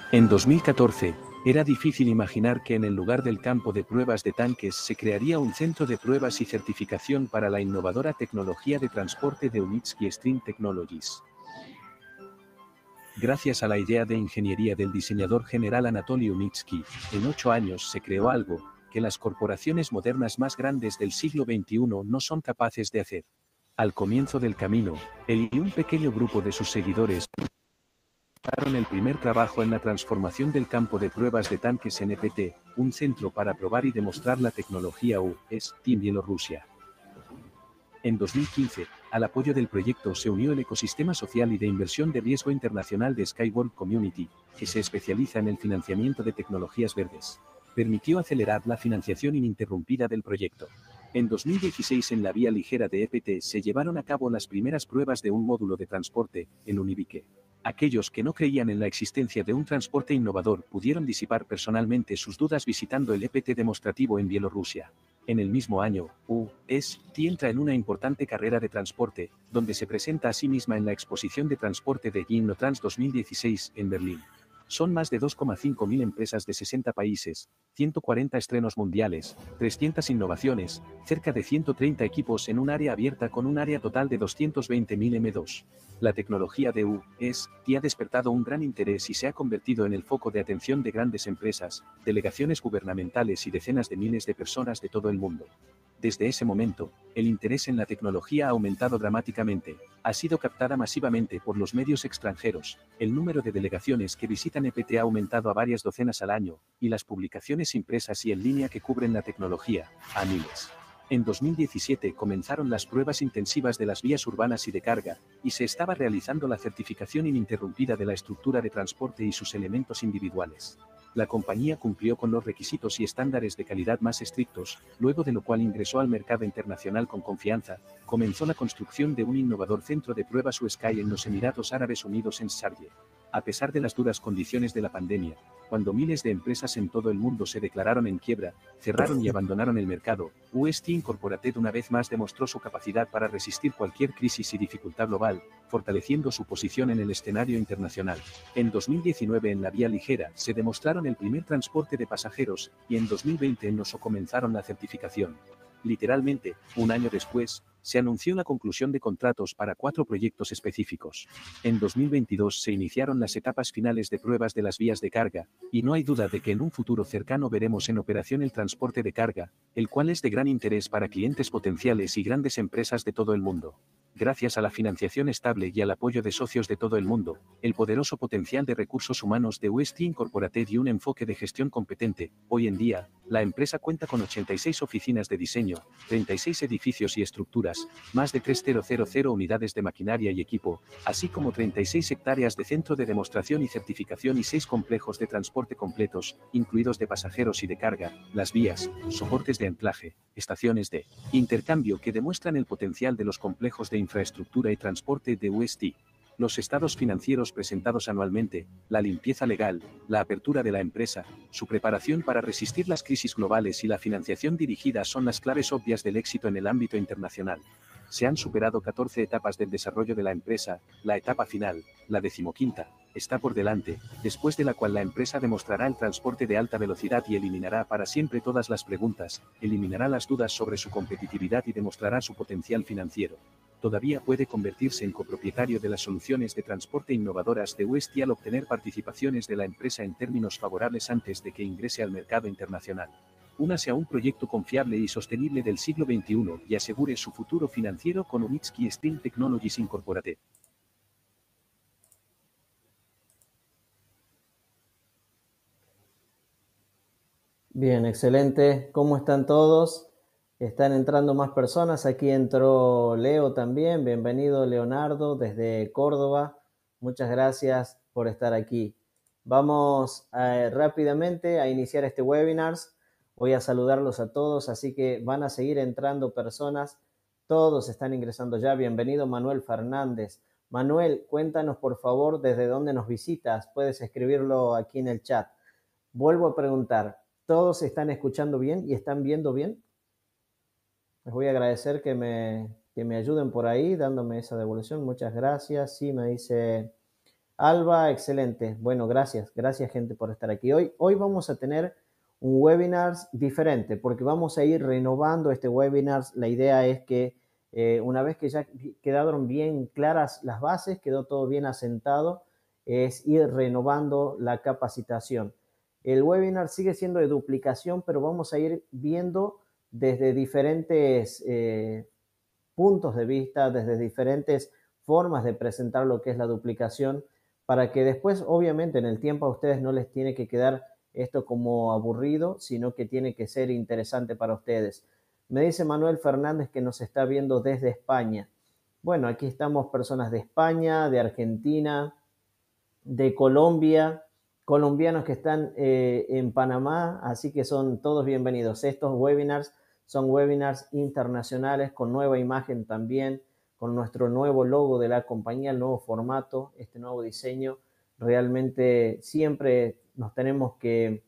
En 2014, era difícil imaginar que en el lugar del campo de pruebas de tanques se crearía un centro de pruebas y certificación para la innovadora tecnología de transporte de Unitsky String Technologies. Gracias a la idea de ingeniería del diseñador general Anatoly Unitsky, en 8 años se creó algo que las corporaciones modernas más grandes del siglo XXI no son capaces de hacer. Al comienzo del camino, él y un pequeño grupo de sus seguidores realizaron el primer trabajo en la transformación del campo de pruebas de tanques en EPT, un centro para probar y demostrar la tecnología UST en Bielorrusia. En 2015, al apoyo del proyecto se unió el ecosistema social y de inversión de riesgo internacional de Skyworld Community, que se especializa en el financiamiento de tecnologías verdes. Permitió acelerar la financiación ininterrumpida del proyecto. En 2016 en la vía ligera de EPT se llevaron a cabo las primeras pruebas de un módulo de transporte, el Unibique. Aquellos que no creían en la existencia de un transporte innovador pudieron disipar personalmente sus dudas visitando el EPT demostrativo en Bielorrusia. En el mismo año, UST entra en una importante carrera de transporte, donde se presenta a sí misma en la exposición de transporte de Innotrans 2016 en Berlín. Son más de 2,5 mil empresas de 60 países, 140 estrenos mundiales, 300 innovaciones, cerca de 130 equipos en un área abierta con un área total de 220.000 M2. La tecnología de UST ha despertado un gran interés y se ha convertido en el foco de atención de grandes empresas, delegaciones gubernamentales y decenas de miles de personas de todo el mundo. Desde ese momento, el interés en la tecnología ha aumentado dramáticamente, ha sido captada masivamente por los medios extranjeros, el número de delegaciones que visitan EPT ha aumentado a varias docenas al año, y las publicaciones impresas y en línea que cubren la tecnología, a miles. En 2017 comenzaron las pruebas intensivas de las vías urbanas y de carga, y se estaba realizando la certificación ininterrumpida de la estructura de transporte y sus elementos individuales. La compañía cumplió con los requisitos y estándares de calidad más estrictos, luego de lo cual ingresó al mercado internacional con confianza, comenzó la construcción de un innovador centro de pruebas USky en los Emiratos Árabes Unidos en Sharjah. A pesar de las duras condiciones de la pandemia, cuando miles de empresas en todo el mundo se declararon en quiebra, cerraron y abandonaron el mercado, UST Incorporated una vez más demostró su capacidad para resistir cualquier crisis y dificultad global, fortaleciendo su posición en el escenario internacional. En 2019 en la vía ligera se demostraron el primer transporte de pasajeros, y en 2020 en Noso comenzaron la certificación. Literalmente, un año después, se anunció la conclusión de contratos para 4 proyectos específicos. En 2022 se iniciaron las etapas finales de pruebas de las vías de carga, y no hay duda de que en un futuro cercano veremos en operación el transporte de carga, el cual es de gran interés para clientes potenciales y grandes empresas de todo el mundo. Gracias a la financiación estable y al apoyo de socios de todo el mundo, el poderoso potencial de recursos humanos de UST Incorporated y un enfoque de gestión competente, hoy en día, la empresa cuenta con 86 oficinas de diseño, 36 edificios y estructuras, más de 3.000 unidades de maquinaria y equipo, así como 36 hectáreas de centro de demostración y certificación y 6 complejos de transporte completos, incluidos de pasajeros y de carga, las vías, soportes de anclaje, estaciones de intercambio que demuestran el potencial de los complejos de infraestructura y transporte de UST. Los estados financieros presentados anualmente, la limpieza legal, la apertura de la empresa, su preparación para resistir las crisis globales y la financiación dirigida son las claves obvias del éxito en el ámbito internacional. Se han superado 14 etapas del desarrollo de la empresa, la etapa final, la 15ª, está por delante, después de la cual la empresa demostrará el transporte de alta velocidad y eliminará para siempre todas las preguntas, eliminará las dudas sobre su competitividad y demostrará su potencial financiero. Todavía puede convertirse en copropietario de las soluciones de transporte innovadoras de UST al obtener participaciones de la empresa en términos favorables antes de que ingrese al mercado internacional. Únase a un proyecto confiable y sostenible del siglo XXI y asegure su futuro financiero con Unitsky String Technologies Incorporated. Bien, excelente. ¿Cómo están todos? Están entrando más personas. Aquí entró Leo también. Bienvenido, Leonardo, desde Córdoba. Muchas gracias por estar aquí. Vamos rápidamente a iniciar este webinar. Voy a saludarlos a todos, así que van a seguir entrando personas. Todos están ingresando ya. Bienvenido, Manuel Fernández. Manuel, cuéntanos por favor desde dónde nos visitas. Puedes escribirlo aquí en el chat. Vuelvo a preguntar, ¿todos están escuchando bien y están viendo bien? Les voy a agradecer que me ayuden por ahí dándome esa devolución. Muchas gracias. Sí, me dice Alba, excelente. Bueno, gracias. Gracias, gente, por estar aquí. Hoy vamos a tener un webinar diferente porque vamos a ir renovando este webinar. La idea es que una vez que ya quedaron bien claras las bases, quedó todo bien asentado, es ir renovando la capacitación. El webinar sigue siendo de duplicación, pero vamos a ir viendo desde diferentes puntos de vista, desde diferentes formas de presentar lo que es la duplicación, para que después, obviamente, en el tiempo a ustedes no les tiene que quedar esto como aburrido, sino que tiene que ser interesante para ustedes. Me dice Manuel Fernández que nos está viendo desde España. Bueno, aquí estamos personas de España, de Argentina, de Colombia, colombianos que están en Panamá, así que son todos bienvenidos. Estos webinars son webinars internacionales con nueva imagen también, con nuestro nuevo logo de la compañía, el nuevo formato, este nuevo diseño. Realmente siempre nos tenemos que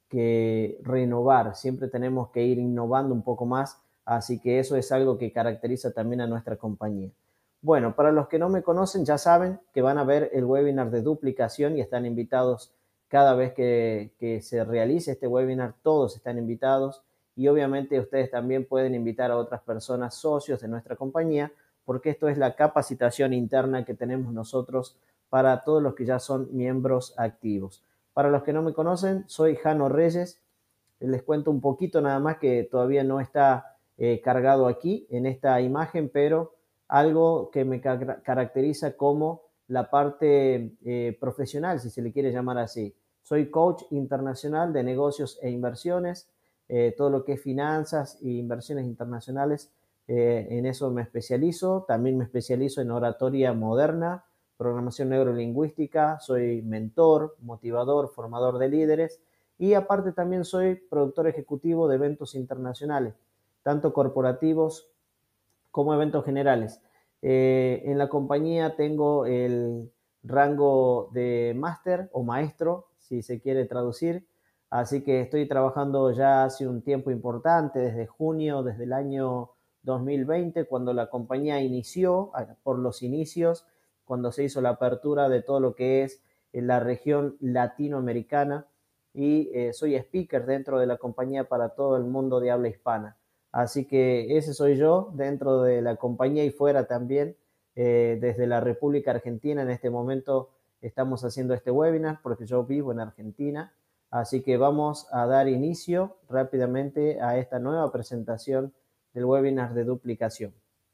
renovar, siempre tenemos que ir innovando un poco más, así que eso es algo que caracteriza también a nuestra compañía. Bueno, para los que no me conocen, ya saben que van a ver el webinar de duplicación y están invitados cada vez que se realice este webinar, todos están invitados y obviamente ustedes también pueden invitar a otras personas, socios de nuestra compañía, porque esto es la capacitación interna que tenemos nosotros para todos los que ya son miembros activos. Para los que no me conocen, soy Jano Reyes. Les cuento un poquito nada más que todavía no está cargado aquí en esta imagen, pero algo que me caracteriza como la parte profesional, si se le quiere llamar así. Soy coach internacional de negocios e inversiones, todo lo que es finanzas e inversiones internacionales, en eso me especializo. También me especializo en oratoria moderna, programación neurolingüística, soy mentor, motivador, formador de líderes y aparte también soy productor ejecutivo de eventos internacionales, tanto corporativos como eventos generales. En la compañía tengo el rango de máster o maestro, si se quiere traducir, así que estoy trabajando ya hace un tiempo importante, desde junio, desde el año 2020, cuando la compañía inició, por los inicios, cuando se hizo la apertura de todo lo que es la región latinoamericana y soy speaker dentro de la compañía para todo el mundo de habla hispana. Así que ese soy yo dentro de la compañía y fuera también, desde la República Argentina. En este momento estamos haciendo este webinar porque yo vivo en Argentina. Así que vamos a dar inicio rápidamente a esta nueva presentación del webinar de duplicación.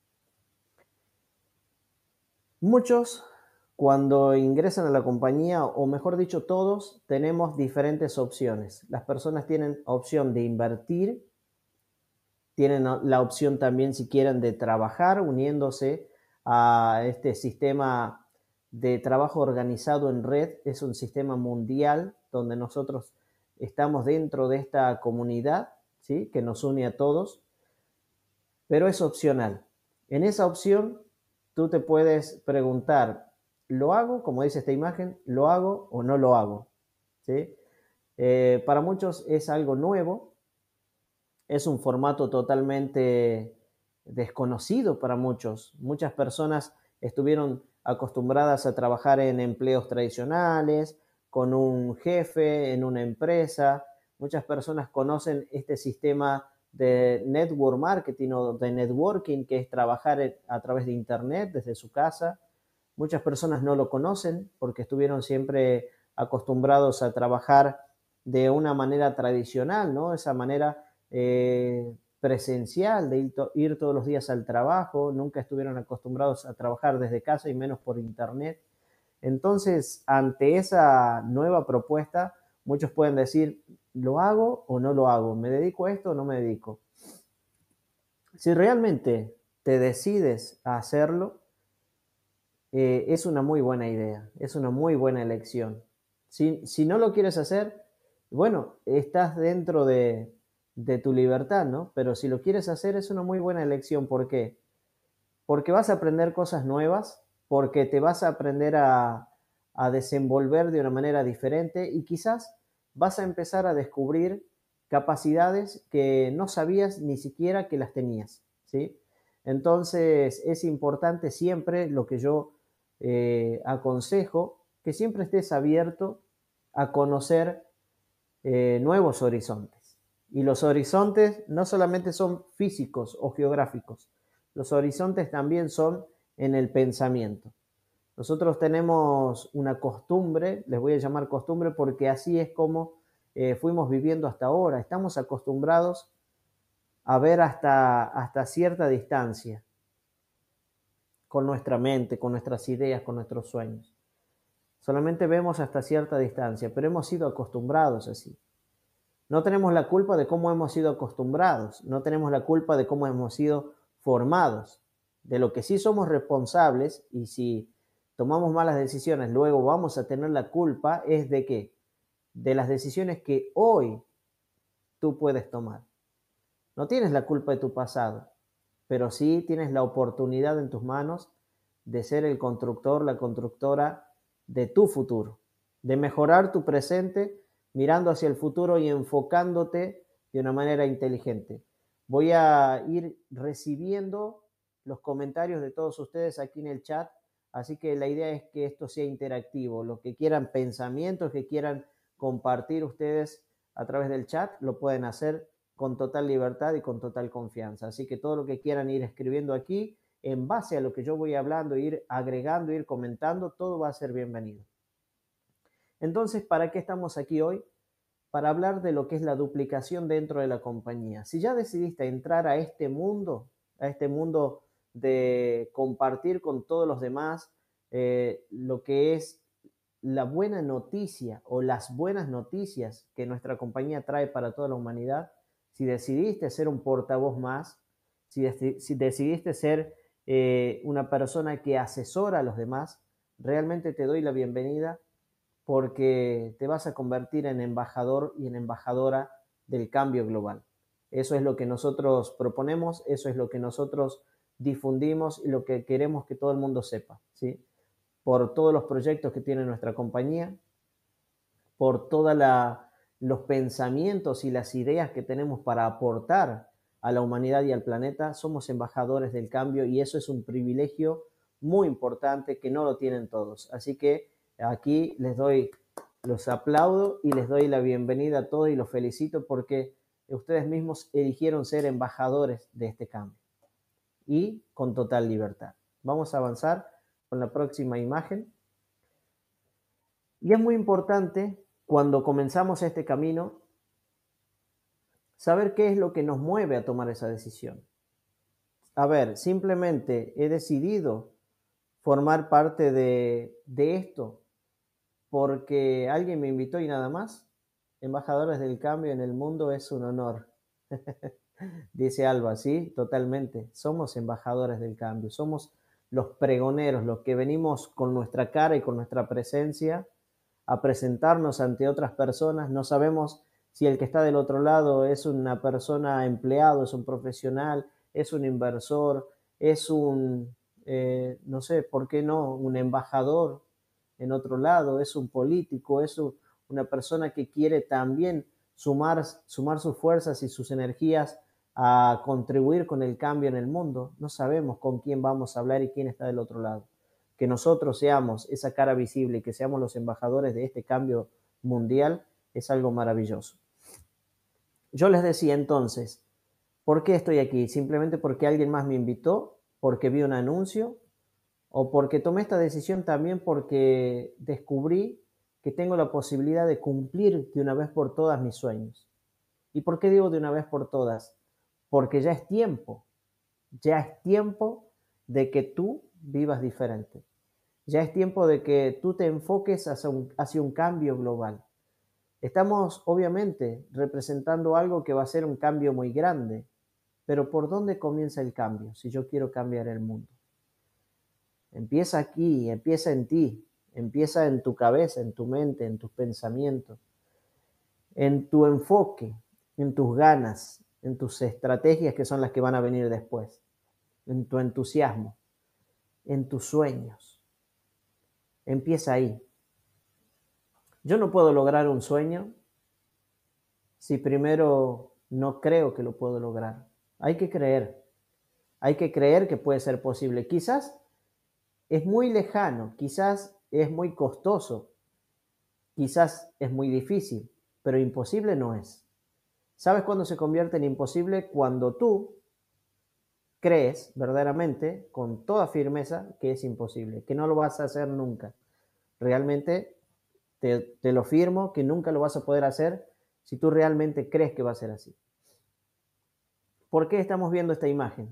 Muchos, cuando ingresan a la compañía, o mejor dicho, todos tenemos diferentes opciones. Las personas tienen opción de invertir, tienen la opción también, si quieren, de trabajar uniéndose a este sistema de trabajo organizado en red. Es un sistema mundial donde nosotros estamos dentro de esta comunidad, ¿sí?, que nos une a todos, pero es opcional. En esa opción, tú te puedes preguntar, ¿lo hago? Como dice esta imagen, ¿lo hago o no lo hago? ¿Sí? Para muchos es algo nuevo, es un formato totalmente desconocido para muchos. Muchas personas estuvieron acostumbradas a trabajar en empleos tradicionales, con un jefe, en una empresa. Muchas personas conocen este sistema de network marketing o de networking, que es trabajar a través de internet desde su casa. Muchas personas no lo conocen porque estuvieron siempre acostumbrados a trabajar de una manera tradicional, ¿no? Esa manera presencial de ir todos los días al trabajo, nunca estuvieron acostumbrados a trabajar desde casa y menos por internet. Entonces, ante esa nueva propuesta, muchos pueden decir, ¿lo hago o no lo hago? ¿Me dedico a esto o no me dedico? Si realmente te decides a hacerlo, es una muy buena idea, es una muy buena elección. Si no lo quieres hacer, bueno, estás dentro de tu libertad, ¿no? Pero si lo quieres hacer, es una muy buena elección. ¿Por qué? Porque vas a aprender cosas nuevas, porque te vas a aprender a desenvolver de una manera diferente y quizás vas a empezar a descubrir capacidades que no sabías ni siquiera que las tenías, ¿sí? Entonces es importante siempre lo que yo aconsejo, que siempre estés abierto a conocer nuevos horizontes. Y los horizontes no solamente son físicos o geográficos, los horizontes también son en el pensamiento. Nosotros tenemos una costumbre, les voy a llamar costumbre porque así es como fuimos viviendo hasta ahora. Estamos acostumbrados a ver hasta cierta distancia con nuestra mente, con nuestras ideas, con nuestros sueños. Solamente vemos hasta cierta distancia, pero hemos sido acostumbrados así. No tenemos la culpa de cómo hemos sido acostumbrados, no tenemos la culpa de cómo hemos sido formados. De lo que sí somos responsables, y si tomamos malas decisiones, luego vamos a tener la culpa, es de qué? De las decisiones que hoy tú puedes tomar. No tienes la culpa de tu pasado, pero sí tienes la oportunidad en tus manos de ser el constructor, la constructora de tu futuro, de mejorar tu presente mirando hacia el futuro y enfocándote de una manera inteligente. Voy a ir recibiendo los comentarios de todos ustedes aquí en el chat, así que la idea es que esto sea interactivo. Lo que quieran, pensamientos que quieran compartir ustedes a través del chat, lo pueden hacer con total libertad y con total confianza. Así que todo lo que quieran ir escribiendo aquí, en base a lo que yo voy hablando, ir agregando, ir comentando, todo va a ser bienvenido. Entonces, ¿para qué estamos aquí hoy? Para hablar de lo que es la duplicación dentro de la compañía. Si ya decidiste entrar a este mundo de compartir con todos los demás lo que es la buena noticia o las buenas noticias que nuestra compañía trae para toda la humanidad, si decidiste ser un portavoz más, si decidiste ser una persona que asesora a los demás, realmente te doy la bienvenida porque te vas a convertir en embajador y en embajadora del cambio global. Eso es lo que nosotros proponemos, eso es lo que nosotros difundimos y lo que queremos que todo el mundo sepa, ¿sí? Por todos los proyectos que tiene nuestra compañía, por todos los pensamientos y las ideas que tenemos para aportar a la humanidad y al planeta, somos embajadores del cambio y eso es un privilegio muy importante que no lo tienen todos. Así que aquí los aplaudo y les doy la bienvenida a todos y los felicito porque ustedes mismos eligieron ser embajadores de este cambio y con total libertad. Vamos a avanzar con la próxima imagen. Y es muy importante cuando comenzamos este camino saber qué es lo que nos mueve a tomar esa decisión. A ver, simplemente he decidido formar parte de esto porque alguien me invitó y nada más. Embajadores del cambio en el mundo es un honor. Dice Alba, sí, totalmente. Somos embajadores del cambio, somos los pregoneros, los que venimos con nuestra cara y con nuestra presencia a presentarnos ante otras personas. No sabemos si el que está del otro lado es una persona empleado, es un profesional, es un inversor, es no sé, ¿por qué no? Un embajador en otro lado, es un político, es una persona que quiere también sumar sus fuerzas y sus energías a contribuir con el cambio en el mundo. No sabemos con quién vamos a hablar y quién está del otro lado. Que nosotros seamos esa cara visible y que seamos los embajadores de este cambio mundial es algo maravilloso. Yo les decía entonces, ¿por qué estoy aquí? ¿Simplemente porque alguien más me invitó? ¿Porque vi un anuncio? ¿O porque tomé esta decisión también porque descubrí que tengo la posibilidad de cumplir de una vez por todas mis sueños? ¿Y por qué digo de una vez por todas? Porque ya es tiempo de que tú vivas diferente. Ya es tiempo de que tú te enfoques hacia un cambio global. Estamos obviamente representando algo que va a ser un cambio muy grande, pero ¿por dónde comienza el cambio si yo quiero cambiar el mundo? Empieza aquí, empieza en ti, empieza en tu cabeza, en tu mente, en tus pensamientos, en tu enfoque, en tus ganas, en tus estrategias que son las que van a venir después, en tu entusiasmo, en tus sueños. Empieza ahí. Yo no puedo lograr un sueño si primero no creo que lo puedo lograr. Hay que creer que puede ser posible. Quizás es muy lejano, quizás es muy costoso, quizás es muy difícil, pero imposible no es. ¿Sabes cuándo se convierte en imposible? Cuando tú crees verdaderamente, con toda firmeza, que es imposible, que no lo vas a hacer nunca. Realmente te lo firmo, que nunca lo vas a poder hacer si tú realmente crees que va a ser así. ¿Por qué estamos viendo esta imagen?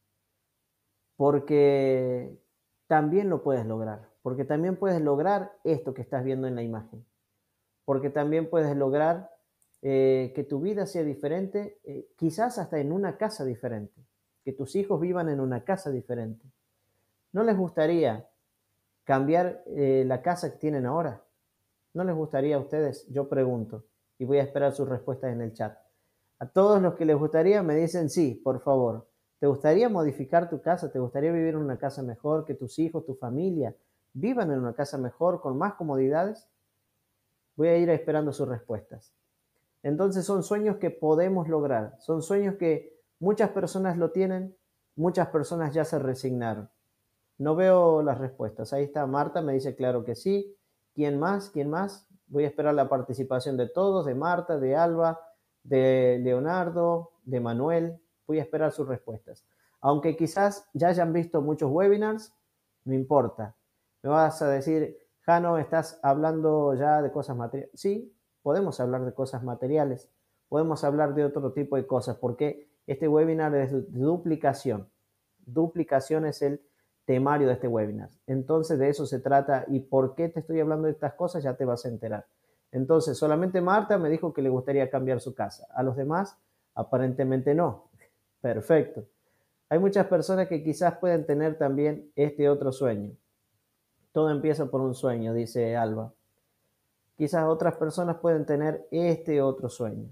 Porque también lo puedes lograr, porque también puedes lograr esto que estás viendo en la imagen, porque también puedes lograr que tu vida sea diferente, quizás hasta en una casa diferente, que tus hijos vivan en una casa diferente. ¿No les gustaría cambiar la casa que tienen ahora? ¿No les gustaría a ustedes? Yo pregunto y voy a esperar sus respuestas en el chat. A todos los que les gustaría me dicen sí, por favor. ¿Te gustaría modificar tu casa? ¿Te gustaría vivir en una casa mejor, que tus hijos, tu familia vivan en una casa mejor, con más comodidades? Voy a ir esperando sus respuestas. Entonces son sueños que podemos lograr, son sueños que muchas personas lo tienen, muchas personas ya se resignaron. No veo las respuestas. Ahí está Marta, me dice claro que sí. ¿Quién más? ¿Quién más? Voy a esperar la participación de todos, de Marta, de Alba, de Leonardo, de Manuel. Voy a esperar sus respuestas. Aunque quizás ya hayan visto muchos webinars, no importa. Me vas a decir, Jano, ¿estás hablando ya de cosas materiales? Sí, podemos hablar de cosas materiales. Podemos hablar de otro tipo de cosas, porque este webinar es de duplicación. Duplicación es el temario de este webinar. Entonces de eso se trata. ¿Y por qué te estoy hablando de estas cosas? Ya te vas a enterar. Entonces solamente Marta me dijo que le gustaría cambiar su casa. A los demás aparentemente no. Perfecto. Hay muchas personas que quizás pueden tener también este otro sueño. Todo empieza por un sueño, dice Alba. Quizás otras personas pueden tener este otro sueño.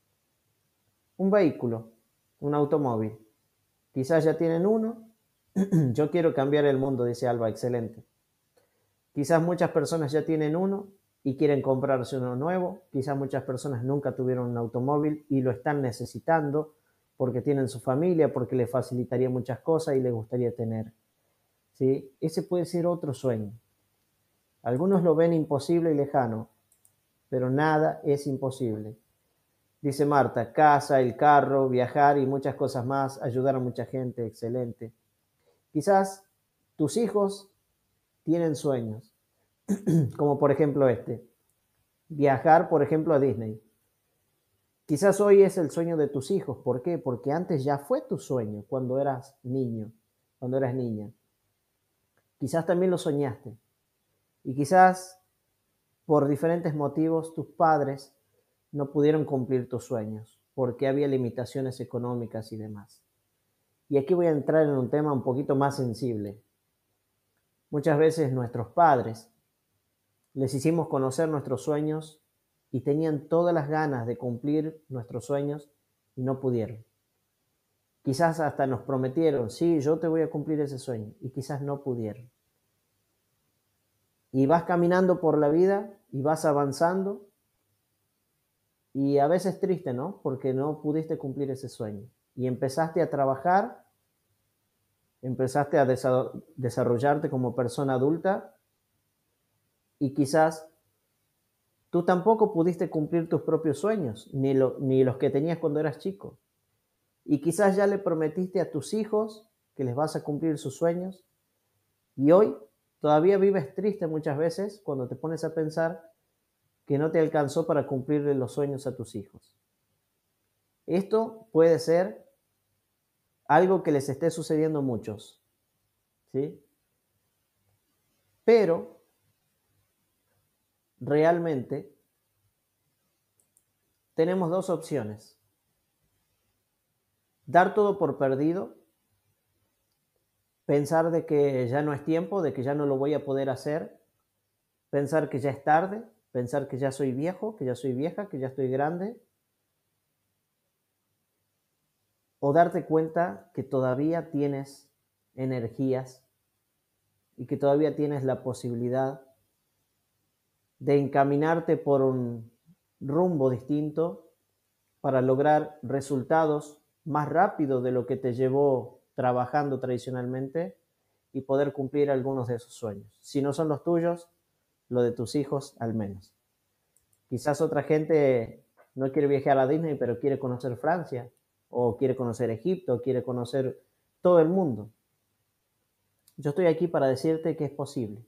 Un vehículo, un automóvil. Quizás ya tienen uno. Yo quiero cambiar el mundo, dice Alba, excelente. Quizás muchas personas ya tienen uno y quieren comprarse uno nuevo. Quizás muchas personas nunca tuvieron un automóvil y lo están necesitando porque tienen su familia, porque les facilitaría muchas cosas y les gustaría tener. ¿Sí? Ese puede ser otro sueño. Algunos lo ven imposible y lejano, pero nada es imposible. Dice Marta, casa, el carro, viajar y muchas cosas más, ayudar a mucha gente, excelente. Quizás tus hijos tienen sueños, como por ejemplo viajar, por ejemplo, a Disney. Quizás hoy es el sueño de tus hijos. ¿Por qué? Porque antes ya fue tu sueño cuando eras niño, cuando eras niña. Quizás también lo soñaste. Y quizás por diferentes motivos tus padres no pudieron cumplir tus sueños, porque había limitaciones económicas y demás. Y aquí voy a entrar en un tema un poquito más sensible. Muchas veces nuestros padres les hicimos conocer nuestros sueños y tenían todas las ganas de cumplir nuestros sueños y no pudieron. Quizás hasta nos prometieron, sí, yo te voy a cumplir ese sueño, y quizás no pudieron. Y vas caminando por la vida y vas avanzando y a veces triste, ¿no? Porque no pudiste cumplir ese sueño. Y empezaste a trabajar, empezaste a desarrollarte como persona adulta y quizás tú tampoco pudiste cumplir tus propios sueños, ni los que tenías cuando eras chico. Y quizás ya le prometiste a tus hijos que les vas a cumplir sus sueños y hoy todavía vives triste muchas veces cuando te pones a pensar que no te alcanzó para cumplirle los sueños a tus hijos. Esto puede ser algo que les esté sucediendo a muchos, ¿sí? Pero realmente tenemos dos opciones. Dar todo por perdido, pensar de que ya no es tiempo, de que ya no lo voy a poder hacer, pensar que ya es tarde, pensar que ya soy viejo, que ya soy vieja, que ya estoy grande, o darte cuenta que todavía tienes energías y que todavía tienes la posibilidad de encaminarte por un rumbo distinto para lograr resultados más rápido de lo que te llevó trabajando tradicionalmente y poder cumplir algunos de esos sueños. Si no son los tuyos, lo de tus hijos al menos. Quizás otra gente no quiere viajar a Disney, pero quiere conocer Francia, o quiere conocer Egipto, o quiere conocer todo el mundo. Yo estoy aquí para decirte que es posible.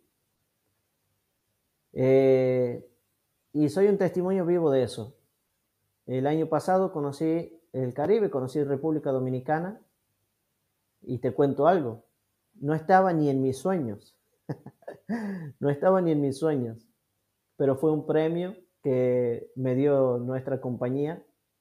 Y soy un testimonio vivo de eso. El año pasado conocí el Caribe, conocí República Dominicana, y te cuento algo, no estaba ni en mis sueños, no estaba ni en mis sueños, pero fue un premio que me dio nuestra compañía,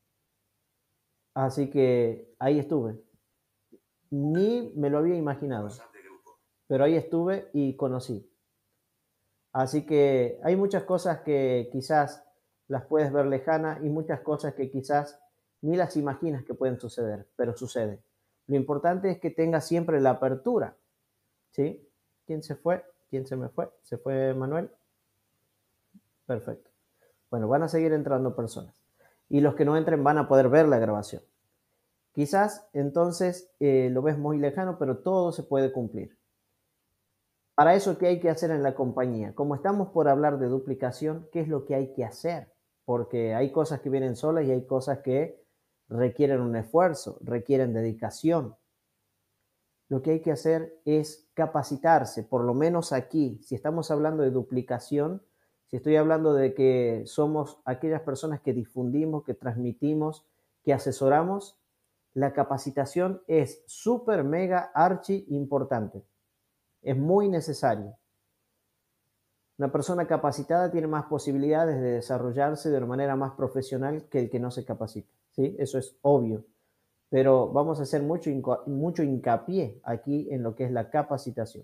así que ahí estuve. Ni me lo había imaginado, pero ahí estuve y conocí. Así que hay muchas cosas que quizás las puedes ver lejanas y muchas cosas que quizás ni las imaginas que pueden suceder, pero sucede. Lo importante es que tengas siempre la apertura, ¿sí? ¿Quién se fue? ¿Quién se me fue? ¿Se fue Manuel? Perfecto. Bueno, van a seguir entrando personas. Y los que no entren van a poder ver la grabación. Quizás entonces lo ves muy lejano, pero todo se puede cumplir. Para eso, ¿qué hay que hacer en la compañía? Como estamos por hablar de duplicación, ¿qué es lo que hay que hacer? Porque hay cosas que vienen solas y hay cosas que requieren un esfuerzo, requieren dedicación. Lo que hay que hacer es capacitarse, por lo menos aquí, si estamos hablando de duplicación, si estoy hablando de que somos aquellas personas que difundimos, que transmitimos, que asesoramos, la capacitación es súper, mega, archi importante. Es muy necesario. Una persona capacitada tiene más posibilidades de desarrollarse de una manera más profesional que el que no se capacita, ¿sí? Eso es obvio. Pero vamos a hacer mucho hincapié aquí en lo que es la capacitación.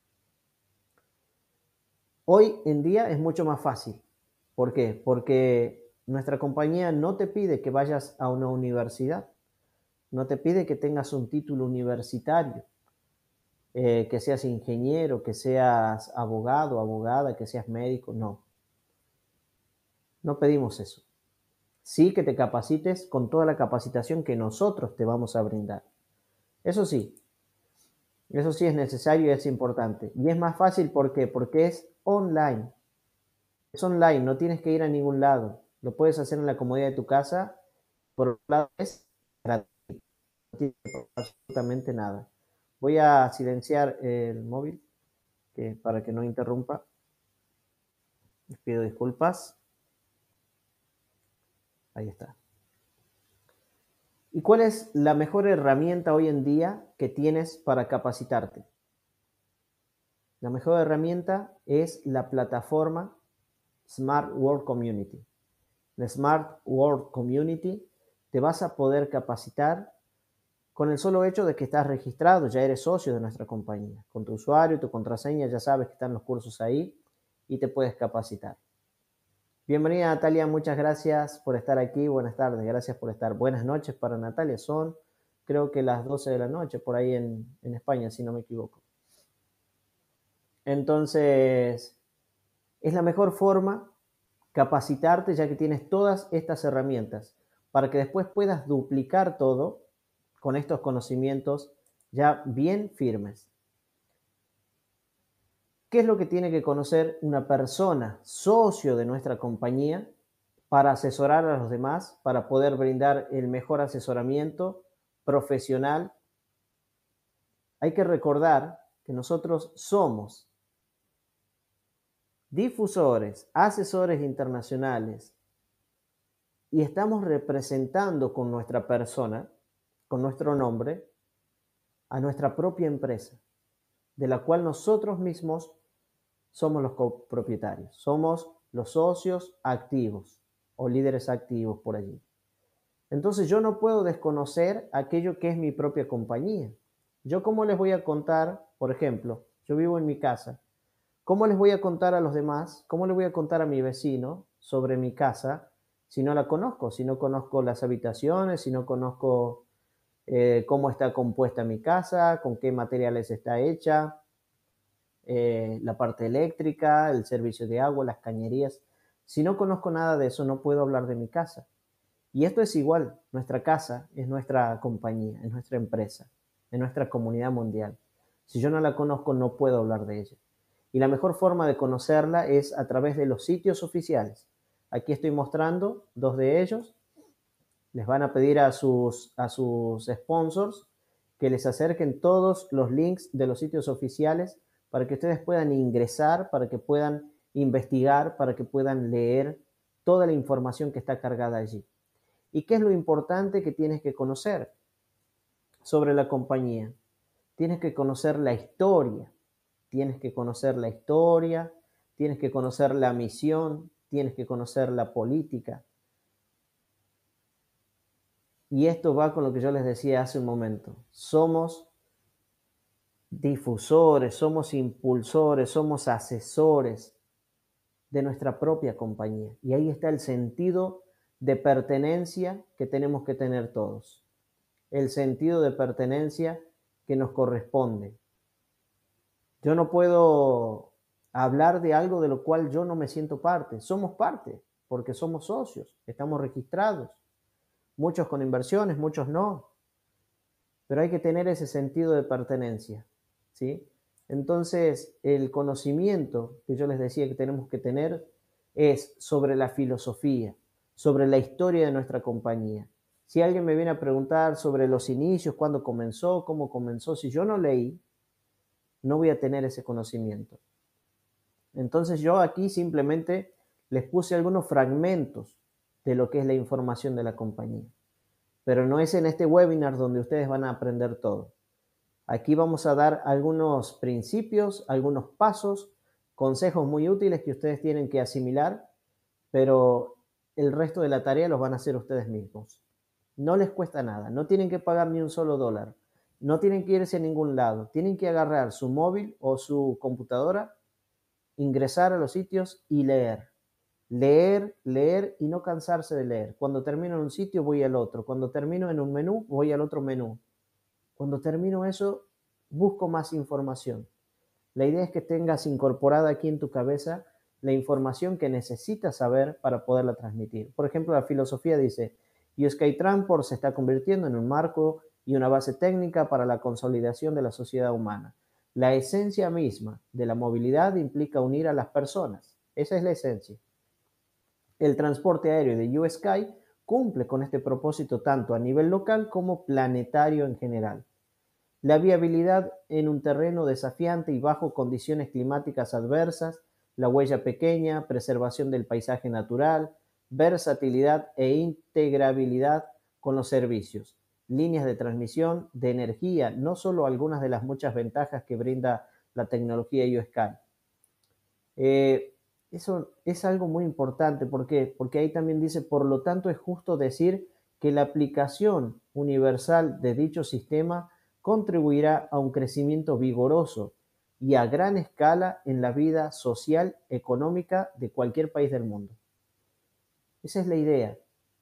Hoy en día es mucho más fácil. ¿Por qué? Porque nuestra compañía no te pide que vayas a una universidad, no te pide que tengas un título universitario, que seas ingeniero, que seas abogado, abogada, que seas médico, no. No pedimos eso. Sí que te capacites con toda la capacitación que nosotros te vamos a brindar. Eso sí es necesario y es importante. Y es más fácil, ¿por qué? Porque es online. Es online, no tienes que ir a ningún lado. Lo puedes hacer en la comodidad de tu casa. Por otro lado, es gratuito. No tienes que pagar absolutamente nada. Voy a silenciar el móvil para que no interrumpa. Les pido disculpas. Ahí está. ¿Y cuál es la mejor herramienta hoy en día que tienes para capacitarte? La mejor herramienta es la plataforma Smart World Community. La Smart World Community te vas a poder capacitar con el solo hecho de que estás registrado, ya eres socio de nuestra compañía. Con tu usuario y tu contraseña ya sabes que están los cursos ahí y te puedes capacitar. Bienvenida Natalia, muchas gracias por estar aquí. Buenas tardes, gracias por estar. Buenas noches para Natalia, son creo que las 12 de la noche por ahí en España, si no me equivoco. Entonces, es la mejor forma capacitarte ya que tienes todas estas herramientas para que después puedas duplicar todo con estos conocimientos ya bien firmes. ¿Qué es lo que tiene que conocer una persona, socio de nuestra compañía, para asesorar a los demás, para poder brindar el mejor asesoramiento profesional? Hay que recordar que nosotros somos difusores, asesores internacionales y estamos representando con nuestra persona, con nuestro nombre, a nuestra propia empresa, de la cual nosotros mismos somos los copropietarios, somos los socios activos o líderes activos por allí. Entonces yo no puedo desconocer aquello que es mi propia compañía. Yo cómo les voy a contar, por ejemplo, yo vivo en mi casa, ¿cómo les voy a contar a los demás? ¿Cómo les voy a contar a mi vecino sobre mi casa si no la conozco? Si no conozco las habitaciones, si no conozco cómo está compuesta mi casa, con qué materiales está hecha, la parte eléctrica, el servicio de agua, las cañerías. Si no conozco nada de eso, no puedo hablar de mi casa. Y esto es igual, nuestra casa es nuestra compañía, es nuestra empresa, es nuestra comunidad mundial. Si yo no la conozco, no puedo hablar de ella. Y la mejor forma de conocerla es a través de los sitios oficiales. Aquí estoy mostrando dos de ellos. Les van a pedir a sus sponsors que les acerquen todos los links de los sitios oficiales para que ustedes puedan ingresar, para que puedan investigar, para que puedan leer toda la información que está cargada allí. ¿Y qué es lo importante que tienes que conocer sobre la compañía? Tienes que conocer la historia, tienes que conocer la historia, tienes que conocer la misión, tienes que conocer la política. Y esto va con lo que yo les decía hace un momento. Somos difusores, somos impulsores, somos asesores de nuestra propia compañía. Y ahí está el sentido de pertenencia que tenemos que tener todos. El sentido de pertenencia que nos corresponde. Yo no puedo hablar de algo de lo cual yo no me siento parte. Somos parte, porque somos socios, estamos registrados. Muchos con inversiones, muchos no. Pero hay que tener ese sentido de pertenencia, ¿sí? Entonces, el conocimiento que yo les decía que tenemos que tener es sobre la filosofía, sobre la historia de nuestra compañía. Si alguien me viene a preguntar sobre los inicios, cuándo comenzó, cómo comenzó, si yo no leí, no voy a tener ese conocimiento. Entonces yo aquí simplemente les puse algunos fragmentos de lo que es la información de la compañía. Pero no es en este webinar donde ustedes van a aprender todo. Aquí vamos a dar algunos principios, algunos pasos, consejos muy útiles que ustedes tienen que asimilar, pero el resto de la tarea los van a hacer ustedes mismos. No les cuesta nada, no tienen que pagar ni un solo dólar, no tienen que irse a ningún lado, tienen que agarrar su móvil o su computadora, ingresar a los sitios y leer. Leer, leer y no cansarse de leer. Cuando termino en un sitio voy al otro. Cuando termino en un menú voy al otro menú. Cuando termino eso busco más información. La idea es que tengas incorporada aquí en tu cabeza la información que necesitas saber para poderla transmitir. Por ejemplo, la filosofía dice, USK Transport se está convirtiendo en un marco y una base técnica para la consolidación de la sociedad humana. La esencia misma de la movilidad implica unir a las personas. Esa es la esencia. El transporte aéreo de USky cumple con este propósito tanto a nivel local como planetario en general. La viabilidad en un terreno desafiante y bajo condiciones climáticas adversas, la huella pequeña, preservación del paisaje natural, versatilidad e integrabilidad con los servicios, líneas de transmisión de energía, no solo algunas de las muchas ventajas que brinda la tecnología USky. Eso es algo muy importante. ¿Por qué? Porque ahí también dice, por lo tanto es justo decir que la aplicación universal de dicho sistema contribuirá a un crecimiento vigoroso y a gran escala en la vida social, económica de cualquier país del mundo. Esa es la idea.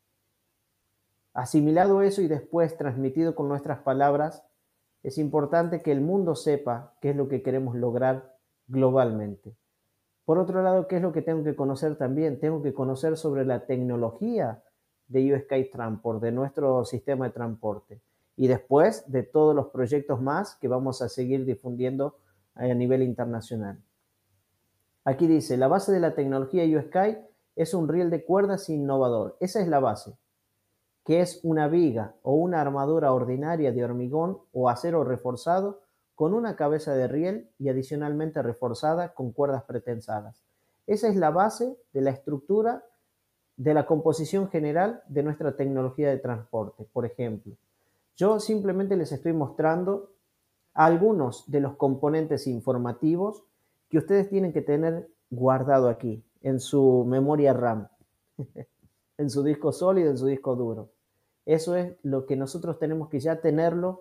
Asimilado eso y después transmitido con nuestras palabras, es importante que el mundo sepa qué es lo que queremos lograr globalmente. Por otro lado, ¿qué es lo que tengo que conocer también? Tengo que conocer sobre la tecnología de USky Transport, de nuestro sistema de transporte. Y después de todos los proyectos más que vamos a seguir difundiendo a nivel internacional. Aquí dice, la base de la tecnología USky es un riel de cuerdas innovador. Esa es la base, que es una viga o una armadura ordinaria de hormigón o acero reforzado con una cabeza de riel y adicionalmente reforzada con cuerdas pretensadas. Esa es la base de la estructura de la composición general de nuestra tecnología de transporte. Por ejemplo, yo simplemente les estoy mostrando algunos de los componentes informativos que ustedes tienen que tener guardado aquí, en su memoria RAM, en su disco sólido, en su disco duro. Eso es lo que nosotros tenemos que ya tenerlo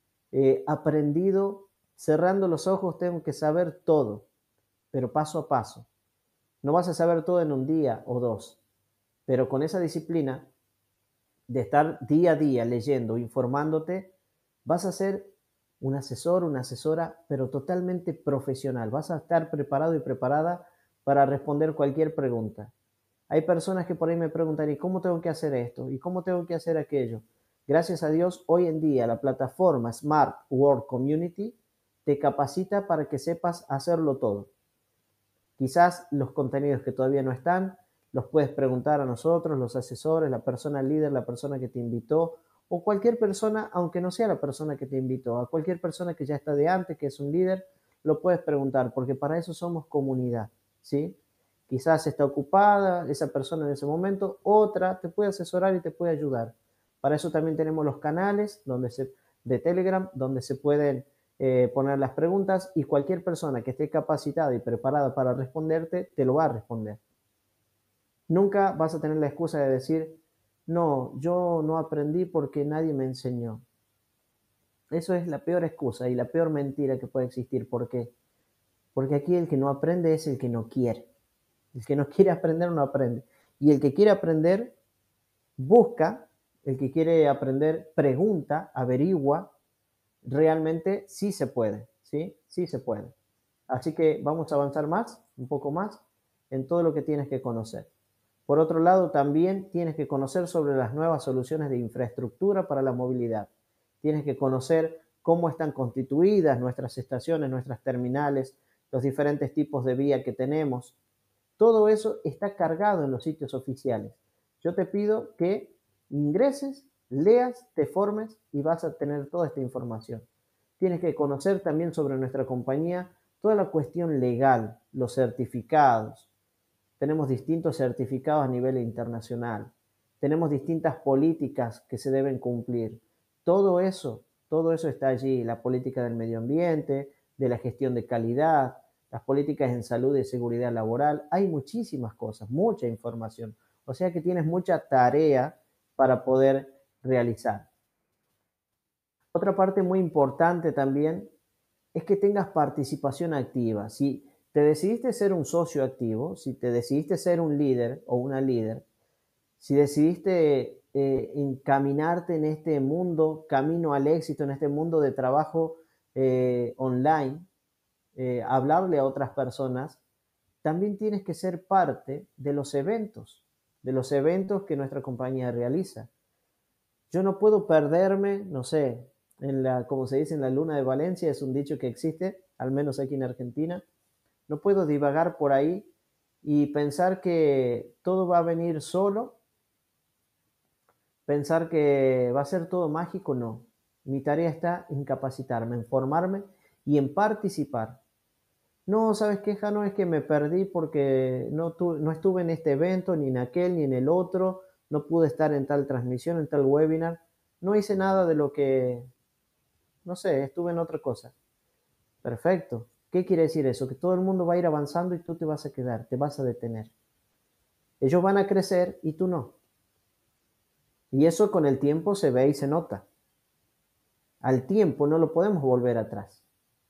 aprendido. Cerrando los ojos tengo que saber todo, pero paso a paso. No vas a saber todo en un día o dos, pero con esa disciplina de estar día a día leyendo, informándote, vas a ser un asesor, una asesora, pero totalmente profesional. Vas a estar preparado y preparada para responder cualquier pregunta. Hay personas que por ahí me preguntan, ¿y cómo tengo que hacer esto? ¿Y cómo tengo que hacer aquello? Gracias a Dios, hoy en día la plataforma Smart Work Community te capacita para que sepas hacerlo todo. Quizás los contenidos que todavía no están, los puedes preguntar a nosotros, los asesores, la persona líder, la persona que te invitó, o cualquier persona, aunque no sea la persona que te invitó, a cualquier persona que ya está de antes, que es un líder, lo puedes preguntar, porque para eso somos comunidad, ¿sí? Quizás está ocupada esa persona en ese momento, otra te puede asesorar y te puede ayudar. Para eso también tenemos los canales de Telegram, donde se pueden poner las preguntas y cualquier persona que esté capacitada y preparada para responderte, te lo va a responder. Nunca vas a tener la excusa de decir, no, yo no aprendí porque nadie me enseñó. Eso es la peor excusa y la peor mentira que puede existir. ¿Por qué? Porque aquí el que no aprende es el que no quiere. El que no quiere aprender no aprende. Y el que quiere aprender busca, el que quiere aprender pregunta, averigua, realmente sí se puede, ¿sí? Sí se puede. Así que vamos a avanzar más, un poco más, en todo lo que tienes que conocer. Por otro lado, también tienes que conocer sobre las nuevas soluciones de infraestructura para la movilidad. Tienes que conocer cómo están constituidas nuestras estaciones, nuestras terminales, los diferentes tipos de vía que tenemos. Todo eso está cargado en los sitios oficiales. Yo te pido que ingreses, leas, te formes y vas a tener toda esta información. Tienes que conocer también sobre nuestra compañía toda la cuestión legal, los certificados. Tenemos distintos certificados a nivel internacional. Tenemos distintas políticas que se deben cumplir. Todo eso está allí. La política del medio ambiente, de la gestión de calidad, las políticas en salud y seguridad laboral. Hay muchísimas cosas, mucha información. O sea que tienes mucha tarea para poder realizar. Otra parte muy importante también es que tengas participación activa. Si te decidiste ser un socio activo, si te decidiste ser un líder o una líder, si decidiste encaminarte en este mundo, camino al éxito, en este mundo de trabajo online, hablarle a otras personas, también tienes que ser parte de los eventos que nuestra compañía realiza. Yo no puedo perderme, no sé, como se dice, en la luna de Valencia, es un dicho que existe, al menos aquí en Argentina. No puedo divagar por ahí y pensar que todo va a venir solo, pensar que va a ser todo mágico, no. Mi tarea está en capacitarme, en formarme y en participar. No, ¿sabes qué, Jano? Es que me perdí porque no estuve en este evento, ni en aquel, ni en el otro, no pude estar en tal transmisión, en tal webinar, no hice nada de lo que, no sé, estuve en otra cosa. Perfecto. ¿Qué quiere decir eso? Que todo el mundo va a ir avanzando y tú te vas a quedar, te vas a detener. Ellos van a crecer y tú no. Y eso con el tiempo se ve y se nota. Al tiempo no lo podemos volver atrás.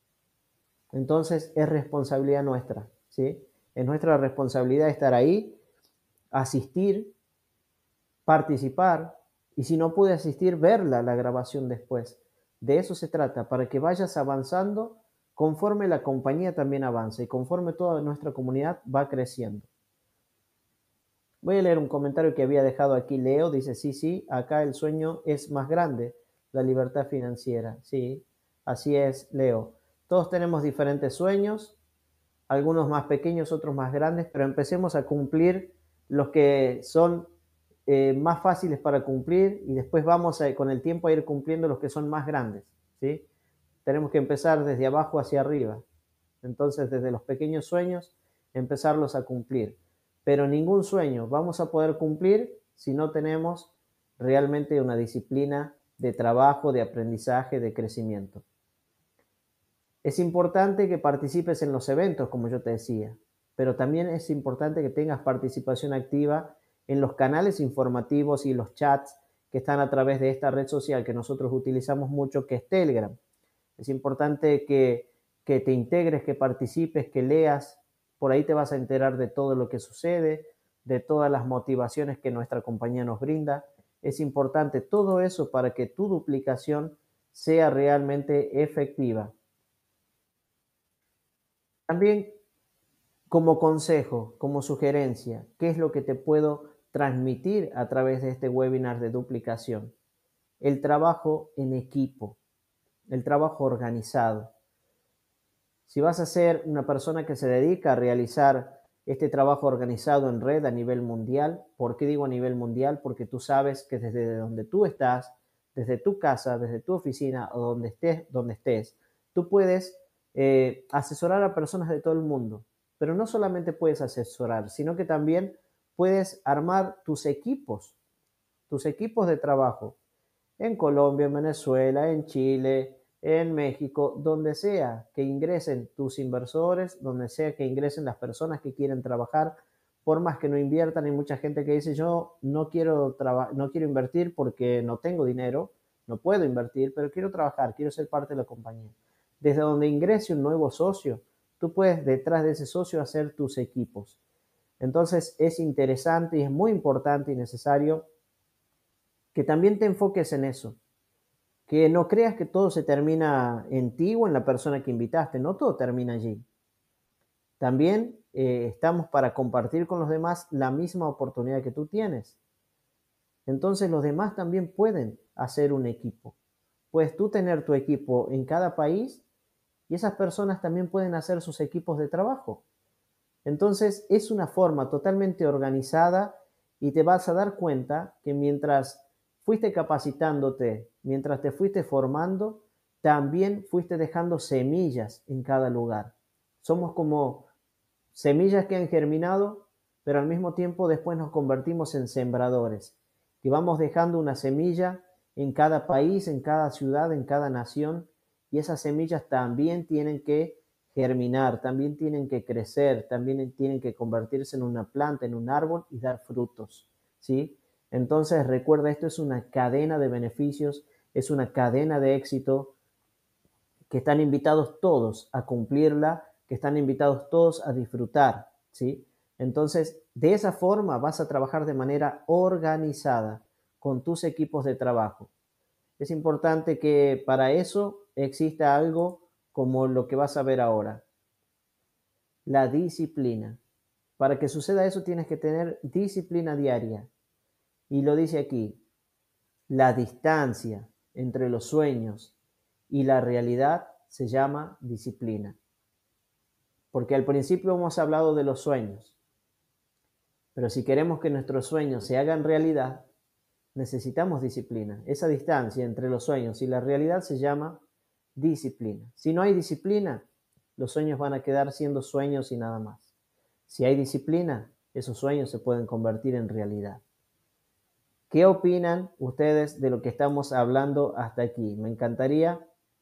Entonces es responsabilidad nuestra, ¿sí? Es nuestra responsabilidad estar ahí, asistir, participar y si no pude asistir, verla la grabación después. De eso se trata, para que vayas avanzando conforme la compañía también avanza y conforme toda nuestra comunidad va creciendo. Voy a leer un comentario que había dejado aquí Leo, dice, sí, acá el sueño es más grande, la libertad financiera. Sí, así es, Leo. Todos tenemos diferentes sueños, algunos más pequeños, otros más grandes, pero empecemos a cumplir los que son más fáciles para cumplir y después vamos con el tiempo a ir cumpliendo los que son más grandes, ¿sí? Tenemos que empezar desde abajo hacia arriba. Entonces, desde los pequeños sueños, empezarlos a cumplir. Pero ningún sueño vamos a poder cumplir si no tenemos realmente una disciplina de trabajo, de aprendizaje, de crecimiento. Es importante que participes en los eventos, como yo te decía, pero también es importante que tengas participación activa en los canales informativos y los chats que están a través de esta red social que nosotros utilizamos mucho, que es Telegram. Es importante que te integres, que participes, que leas. Por ahí te vas a enterar de todo lo que sucede, de todas las motivaciones que nuestra compañía nos brinda. Es importante todo eso para que tu duplicación sea realmente efectiva. También como consejo, como sugerencia, ¿qué es lo que te puedo transmitir a través de este webinar de duplicación? El trabajo en equipo, el trabajo organizado. Si vas a ser una persona que se dedica a realizar este trabajo organizado en red a nivel mundial, ¿por qué digo a nivel mundial? Porque tú sabes que desde donde tú estás, desde tu casa, desde tu oficina o donde estés, tú puedes asesorar a personas de todo el mundo. Pero no solamente puedes asesorar, sino que también puedes armar tus equipos de trabajo en Colombia, en Venezuela, en Chile, en México, donde sea que ingresen tus inversores, donde sea que ingresen las personas que quieren trabajar, por más que no inviertan, hay mucha gente que dice, yo no quiero invertir porque no tengo dinero, no puedo invertir, pero quiero trabajar, quiero ser parte de la compañía. Desde donde ingrese un nuevo socio, tú puedes detrás de ese socio hacer tus equipos. Entonces es interesante y es muy importante y necesario que también te enfoques en eso, que no creas que todo se termina en ti o en la persona que invitaste, no todo termina allí. También estamos para compartir con los demás la misma oportunidad que tú tienes. Entonces los demás también pueden hacer un equipo. Puedes tú tener tu equipo en cada país y esas personas también pueden hacer sus equipos de trabajo. Entonces es una forma totalmente organizada y te vas a dar cuenta que mientras fuiste capacitándote, mientras te fuiste formando, también fuiste dejando semillas en cada lugar. Somos como semillas que han germinado, pero al mismo tiempo después nos convertimos en sembradores, que vamos dejando una semilla en cada país, en cada ciudad, en cada nación, y esas semillas también tienen que germinar, también tienen que crecer, también tienen que convertirse en una planta, en un árbol y dar frutos, ¿sí? Entonces recuerda, esto es una cadena de beneficios, es una cadena de éxito que están invitados todos a cumplirla, que están invitados todos a disfrutar, ¿sí? Entonces, de esa forma vas a trabajar de manera organizada con tus equipos de trabajo. Es importante que para eso exista algo como lo que vas a ver ahora, la disciplina. Para que suceda eso tienes que tener disciplina diaria. Y lo dice aquí, la distancia entre los sueños y la realidad se llama disciplina. Porque al principio hemos hablado de los sueños, pero si queremos que nuestros sueños se hagan realidad, necesitamos disciplina. Esa distancia entre los sueños y la realidad se llama disciplina. Si no hay disciplina, los sueños van a quedar siendo sueños y nada más. Si hay disciplina, esos sueños se pueden convertir en realidad. ¿Qué opinan ustedes de lo que estamos hablando hasta aquí? Me encantaría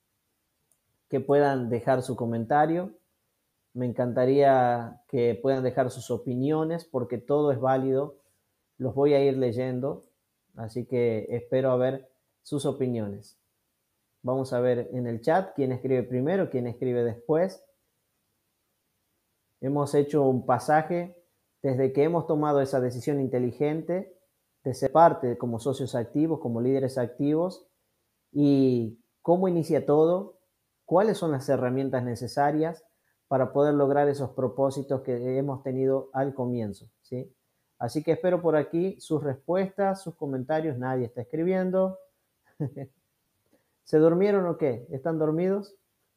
que puedan dejar su comentario. Me encantaría que puedan dejar sus opiniones porque todo es válido. Los voy a ir leyendo, así que espero a ver sus opiniones. Vamos a ver en el chat quién escribe primero, quién escribe después. Hemos hecho un pasaje desde que hemos tomado esa decisión inteligente de ser parte como socios activos, como líderes activos, y cómo inicia todo, cuáles son las herramientas necesarias para poder lograr esos propósitos que hemos tenido al comienzo, ¿sí? Así que espero por aquí sus respuestas, sus comentarios. Nadie está escribiendo. ¿Se durmieron o qué? ¿Están dormidos?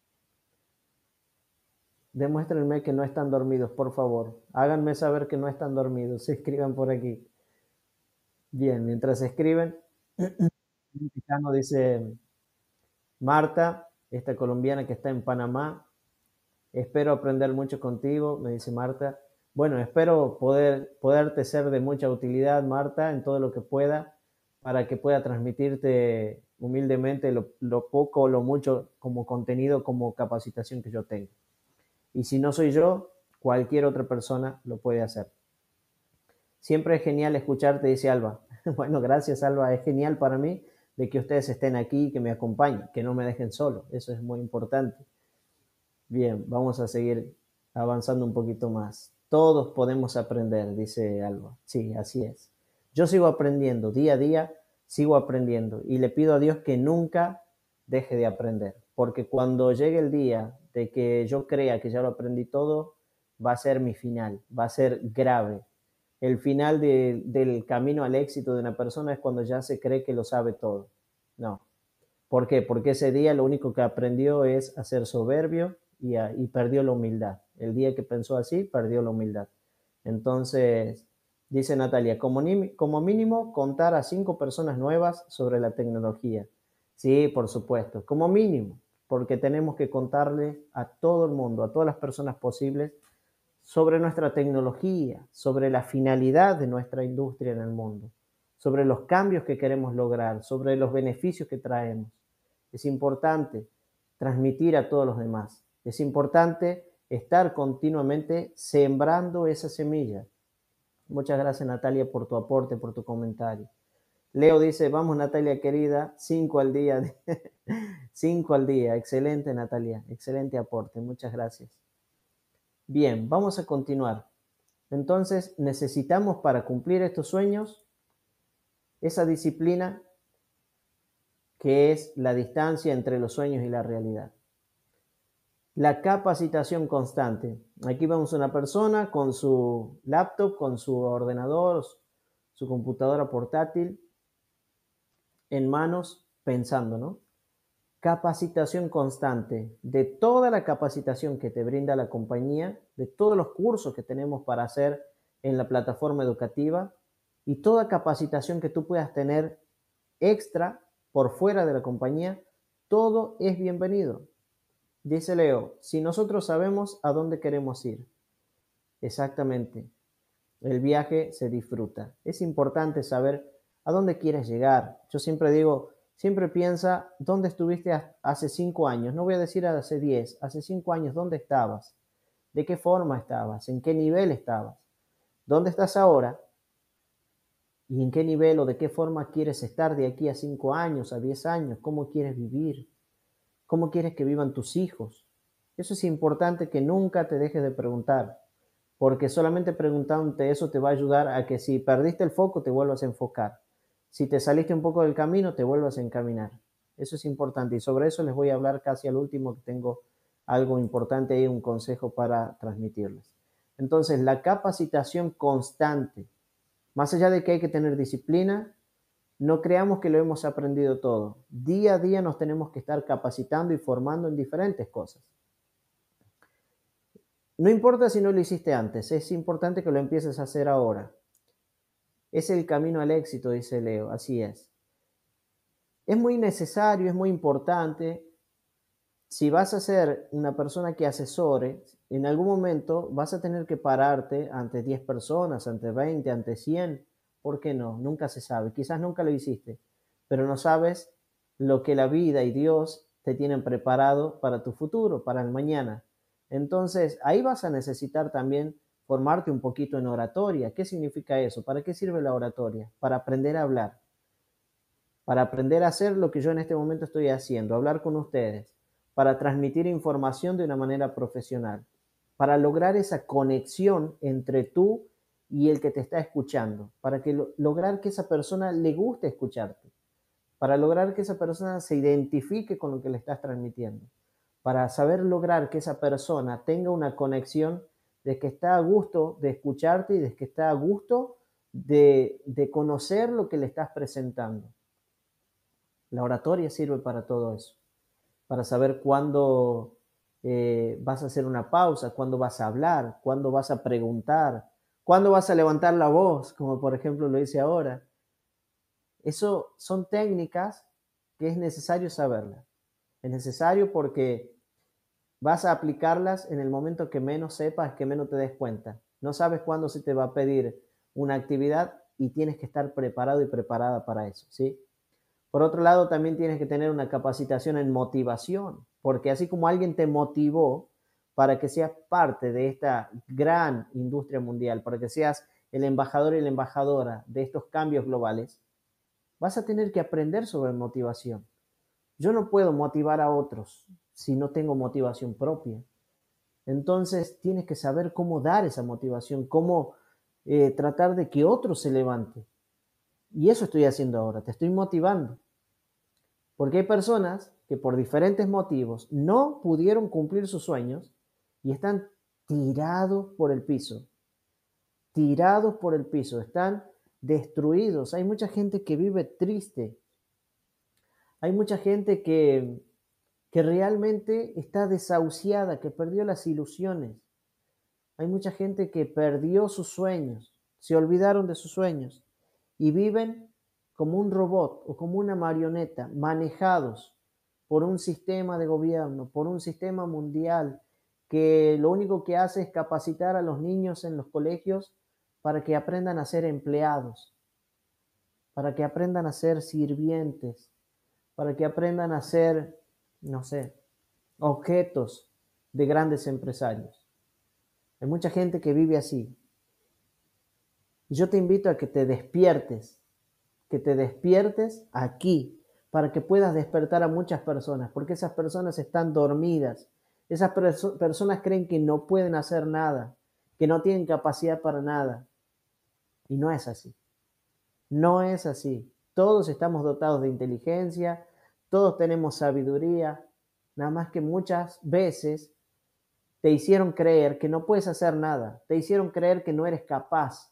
Demuéstrenme que no están dormidos, por favor. Háganme saber que no están dormidos. Se escriban por aquí. Bien, mientras escriben, mexicano dice Marta, esta colombiana que está en Panamá. Espero aprender mucho contigo, me dice Marta. Bueno, espero poderte ser de mucha utilidad, Marta, en todo lo que pueda, para que pueda transmitirte humildemente lo poco o lo mucho como contenido, como capacitación que yo tengo. Y si no soy yo, cualquier otra persona lo puede hacer. Siempre es genial escucharte, dice Alba. Bueno, gracias, Alba. Es genial para mí de que ustedes estén aquí, que me acompañen, que no me dejen solo. Eso es muy importante. Bien, vamos a seguir avanzando un poquito más. Todos podemos aprender, dice Alba. Sí, así es. Yo sigo aprendiendo, día a día sigo aprendiendo y le pido a Dios que nunca deje de aprender, porque cuando llegue el día de que yo crea que ya lo aprendí todo, va a ser mi final, va a ser grave. El final del camino al éxito de una persona es cuando ya se cree que lo sabe todo. No. ¿Por qué? Porque ese día lo único que aprendió es a ser soberbio y perdió la humildad. El día que pensó así, perdió la humildad. Entonces, dice Natalia, como mínimo contar a 5 personas nuevas sobre la tecnología. Sí, por supuesto, como mínimo, porque tenemos que contarle a todo el mundo, a todas las personas posibles, sobre nuestra tecnología, sobre la finalidad de nuestra industria en el mundo, sobre los cambios que queremos lograr, sobre los beneficios que traemos. Es importante transmitir a todos los demás. Es importante estar continuamente sembrando esa semilla. Muchas gracias, Natalia, por tu aporte, por tu comentario. Leo dice, vamos, Natalia querida, 5 al día. 5 al día. Excelente, Natalia. Excelente aporte. Muchas gracias. Bien, vamos a continuar. Entonces, necesitamos para cumplir estos sueños esa disciplina que es la distancia entre los sueños y la realidad. La capacitación constante. Aquí vemos una persona con su laptop, con su ordenador, su computadora portátil en manos pensando, ¿no? Capacitación constante de toda la capacitación que te brinda la compañía, de todos los cursos que tenemos para hacer en la plataforma educativa y toda capacitación que tú puedas tener extra por fuera de la compañía, todo es bienvenido. Dice Leo, si nosotros sabemos a dónde queremos ir, exactamente, el viaje se disfruta. Es importante saber a dónde quieres llegar. Yo siempre digo, siempre piensa dónde estuviste hace 5 años. No voy a decir hace 10, hace 5 años, ¿dónde estabas? ¿De qué forma estabas? ¿En qué nivel estabas? ¿Dónde estás ahora? ¿Y en qué nivel o de qué forma quieres estar de aquí a 5 años, a 10 años? ¿Cómo quieres vivir? ¿Cómo quieres que vivan tus hijos? Eso es importante que nunca te dejes de preguntar, porque solamente preguntándote eso te va a ayudar a que si perdiste el foco te vuelvas a enfocar. Si te saliste un poco del camino, te vuelvas a encaminar. Eso es importante y sobre eso les voy a hablar casi al último, que tengo algo importante ahí, un consejo para transmitirles. Entonces, la capacitación constante, más allá de que hay que tener disciplina, no creamos que lo hemos aprendido todo. Día a día nos tenemos que estar capacitando y formando en diferentes cosas. No importa si no lo hiciste antes, es importante que lo empieces a hacer ahora. Es el camino al éxito, dice Leo, así es. Es muy necesario, es muy importante. Si vas a ser una persona que asesore, en algún momento vas a tener que pararte ante 10 personas, ante 20, ante 100. ¿Por qué no? Nunca se sabe. Quizás nunca lo hiciste, pero no sabes lo que la vida y Dios te tienen preparado para tu futuro, para el mañana. Entonces, ahí vas a necesitar también formarte un poquito en oratoria. ¿Qué significa eso? ¿Para qué sirve la oratoria? Para aprender a hablar, para aprender a hacer lo que yo en este momento estoy haciendo, hablar con ustedes, para transmitir información de una manera profesional, para lograr esa conexión entre tú y el que te está escuchando, para que lograr que esa persona le guste escucharte, para lograr que esa persona se identifique con lo que le estás transmitiendo, para saber lograr que esa persona tenga una conexión de que está a gusto de escucharte y de que está a gusto de conocer lo que le estás presentando. La oratoria sirve para todo eso, para saber cuándo vas a hacer una pausa, cuándo vas a hablar, cuándo vas a preguntar, cuándo vas a levantar la voz, como por ejemplo lo hice ahora. Eso son técnicas que es necesario saberlas. Es necesario porque vas a aplicarlas en el momento que menos sepas, que menos te des cuenta. No sabes cuándo se te va a pedir una actividad y tienes que estar preparado y preparada para eso, ¿sí? Por otro lado, también tienes que tener una capacitación en motivación, porque así como alguien te motivó para que seas parte de esta gran industria mundial, para que seas el embajador y la embajadora de estos cambios globales, vas a tener que aprender sobre motivación. Yo no puedo motivar a otros si no tengo motivación propia. Entonces, tienes que saber cómo dar esa motivación, cómo tratar de que otro se levante. Y eso estoy haciendo ahora, te estoy motivando. Porque hay personas que por diferentes motivos no pudieron cumplir sus sueños y están tirados por el piso. Tirados por el piso, están destruidos. Hay mucha gente que vive triste. Hay mucha gente que que realmente está desahuciada, que perdió las ilusiones. Hay mucha gente que perdió sus sueños, se olvidaron de sus sueños y viven como un robot o como una marioneta, manejados por un sistema de gobierno, por un sistema mundial, que lo único que hace es capacitar a los niños en los colegios para que aprendan a ser empleados, para que aprendan a ser sirvientes, para que aprendan a ser, no sé, objetos de grandes empresarios. Hay mucha gente que vive así. Y yo te invito a que te despiertes aquí, para que puedas despertar a muchas personas, porque esas personas están dormidas. Esas personas creen que no pueden hacer nada, que no tienen capacidad para nada. Y no es así. No es así. Todos estamos dotados de inteligencia, todos tenemos sabiduría, nada más que muchas veces te hicieron creer que no puedes hacer nada, te hicieron creer que no eres capaz.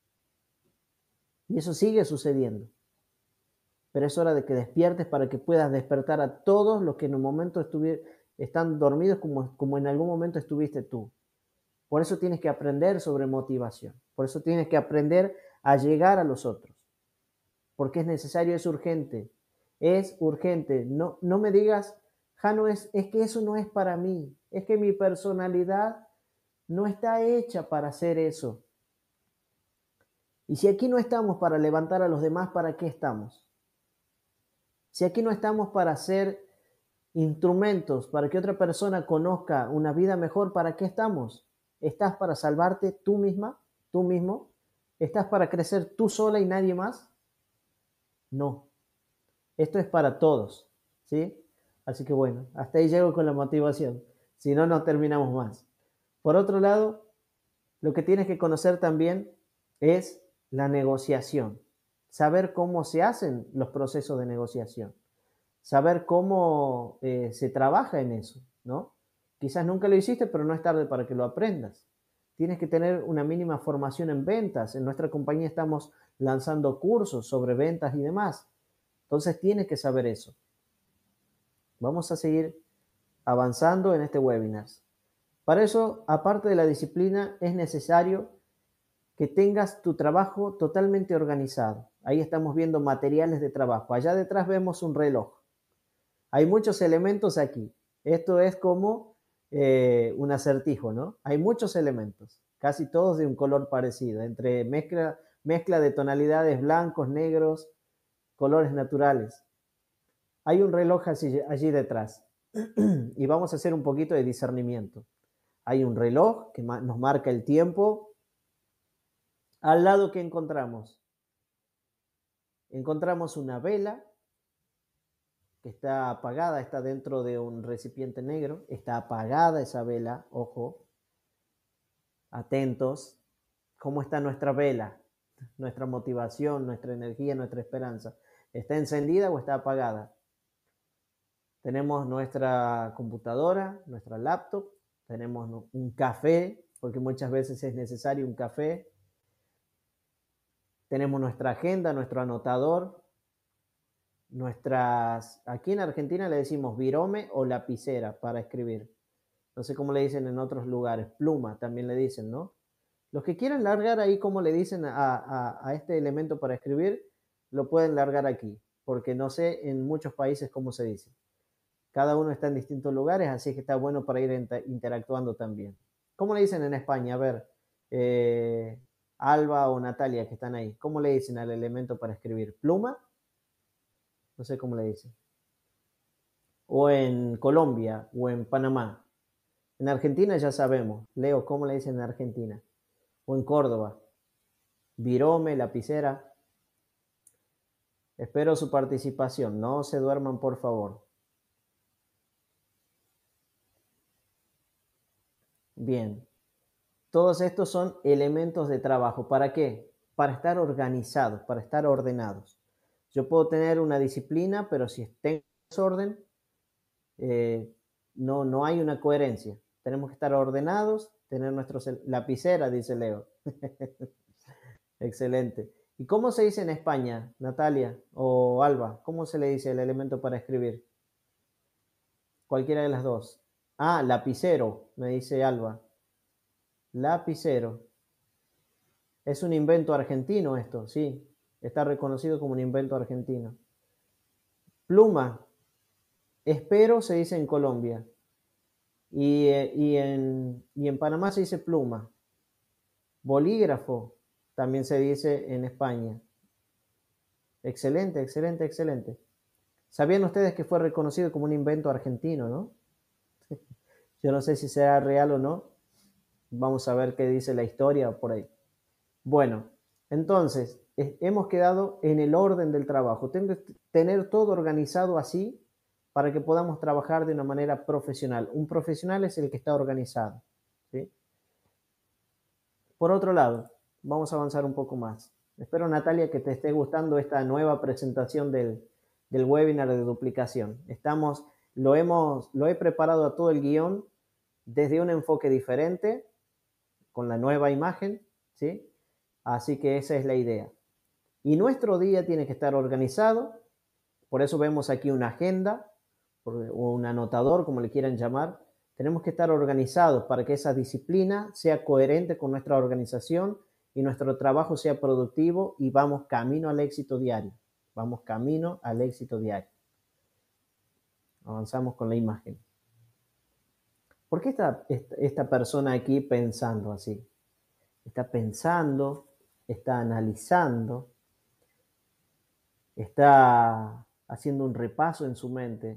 Y eso sigue sucediendo. Pero es hora de que despiertes para que puedas despertar a todos los que en un momento están dormidos como en algún momento estuviste tú. Por eso tienes que aprender sobre motivación. Por eso tienes que aprender a llegar a los otros. Porque es necesario, es urgente. Es urgente. No, no me digas, Jano, es que eso no es para mí. Es que mi personalidad no está hecha para hacer eso. Y si aquí no estamos para levantar a los demás, ¿para qué estamos? Si aquí no estamos para ser instrumentos, para que otra persona conozca una vida mejor, ¿para qué estamos? ¿Estás para salvarte tú misma, tú mismo? ¿Estás para crecer tú sola y nadie más? No. Esto es para todos, ¿sí? Así que bueno, hasta ahí llego con la motivación. Si no, no terminamos más. Por otro lado, lo que tienes que conocer también es la negociación. Saber cómo se hacen los procesos de negociación. Saber cómo se trabaja en eso, ¿no? Quizás nunca lo hiciste, pero no es tarde para que lo aprendas. Tienes que tener una mínima formación en ventas. En nuestra compañía estamos lanzando cursos sobre ventas y demás. Entonces tienes que saber eso. Vamos a seguir avanzando en este webinar. Para eso, aparte de la disciplina, es necesario que tengas tu trabajo totalmente organizado. Ahí estamos viendo materiales de trabajo. Allá detrás vemos un reloj. Hay muchos elementos aquí. Esto es como un acertijo, ¿no? Hay muchos elementos, casi todos de un color parecido, entre mezcla de tonalidades blancos, negros, colores naturales. Hay un reloj allí detrás y vamos a hacer un poquito de discernimiento. Hay un reloj que nos marca el tiempo. Al lado, ¿qué encontramos? Encontramos una vela que está apagada, está dentro de un recipiente negro, está apagada esa vela, ojo, atentos, ¿cómo está nuestra vela? Nuestra motivación, nuestra energía, nuestra esperanza, ¿está encendida o está apagada? Tenemos nuestra computadora, nuestra laptop, tenemos un café, porque muchas veces es necesario un café, tenemos nuestra agenda, nuestro anotador, aquí en Argentina le decimos virome o lapicera para escribir. No sé cómo le dicen en otros lugares, pluma también le dicen, ¿no? Los que quieran largar ahí como le dicen a este elemento para escribir, lo pueden largar aquí, porque no sé en muchos países cómo se dice. Cada uno está en distintos lugares, así que está bueno para ir interactuando también. ¿Cómo le dicen en España? A ver, Alba o Natalia que están ahí, ¿cómo le dicen al elemento para escribir? ¿Pluma? No sé cómo le dicen. O en Colombia o en Panamá. En Argentina ya sabemos. Leo, ¿cómo le dicen en Argentina? O en Córdoba. Virome, lapicera. Espero su participación. No se duerman, por favor. Bien. Todos estos son elementos de trabajo. ¿Para qué? Para estar organizados, para estar ordenados. Yo puedo tener una disciplina, pero si tengo desorden, no hay una coherencia. Tenemos que estar ordenados, tener nuestros lapicera, dice Leo. Excelente. ¿Y cómo se dice en España, Natalia o Alba? ¿Cómo se le dice el elemento para escribir? Cualquiera de las dos. Ah, lapicero, me dice Alba. Lapicero. Es un invento argentino esto, sí. Está reconocido como un invento argentino. Pluma. Espero se dice en Colombia. Y en Panamá se dice pluma. Bolígrafo también se dice en España. Excelente, excelente, excelente. ¿Sabían ustedes que fue reconocido como un invento argentino, no? Yo no sé si será real o no. Vamos a ver qué dice la historia por ahí. Bueno, entonces, hemos quedado en el orden del trabajo. Tengo que tener todo organizado así para que podamos trabajar de una manera profesional. Un profesional es el que está organizado, ¿sí? Por otro lado, vamos a avanzar un poco más. Espero, Natalia, que te esté gustando esta nueva presentación del webinar de duplicación. Lo he preparado a todo el guión desde un enfoque diferente, con la nueva imagen, ¿sí? Así que esa es la idea. Y nuestro día tiene que estar organizado, por eso vemos aquí una agenda, o un anotador, como le quieran llamar. Tenemos que estar organizados para que esa disciplina sea coherente con nuestra organización y nuestro trabajo sea productivo y vamos camino al éxito diario. Vamos camino al éxito diario. Avanzamos con la imagen. ¿Por qué está esta persona aquí pensando así? Está pensando, está analizando, está haciendo un repaso en su mente.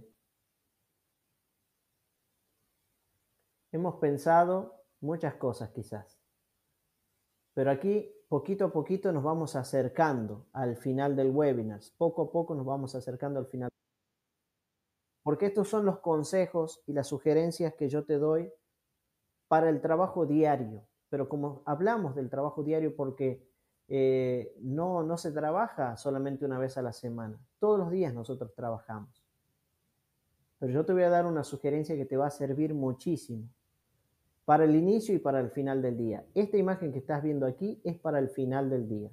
Hemos pensado muchas cosas quizás, pero aquí poquito a poquito nos vamos acercando al final del webinar. Poco a poco nos vamos acercando al final. Porque estos son los consejos y las sugerencias que yo te doy para el trabajo diario. Pero como hablamos del trabajo diario porque no se trabaja solamente una vez a la semana. Todos los días nosotros trabajamos. Pero yo te voy a dar una sugerencia que te va a servir muchísimo para el inicio y para el final del día. Esta imagen que estás viendo aquí es para el final del día.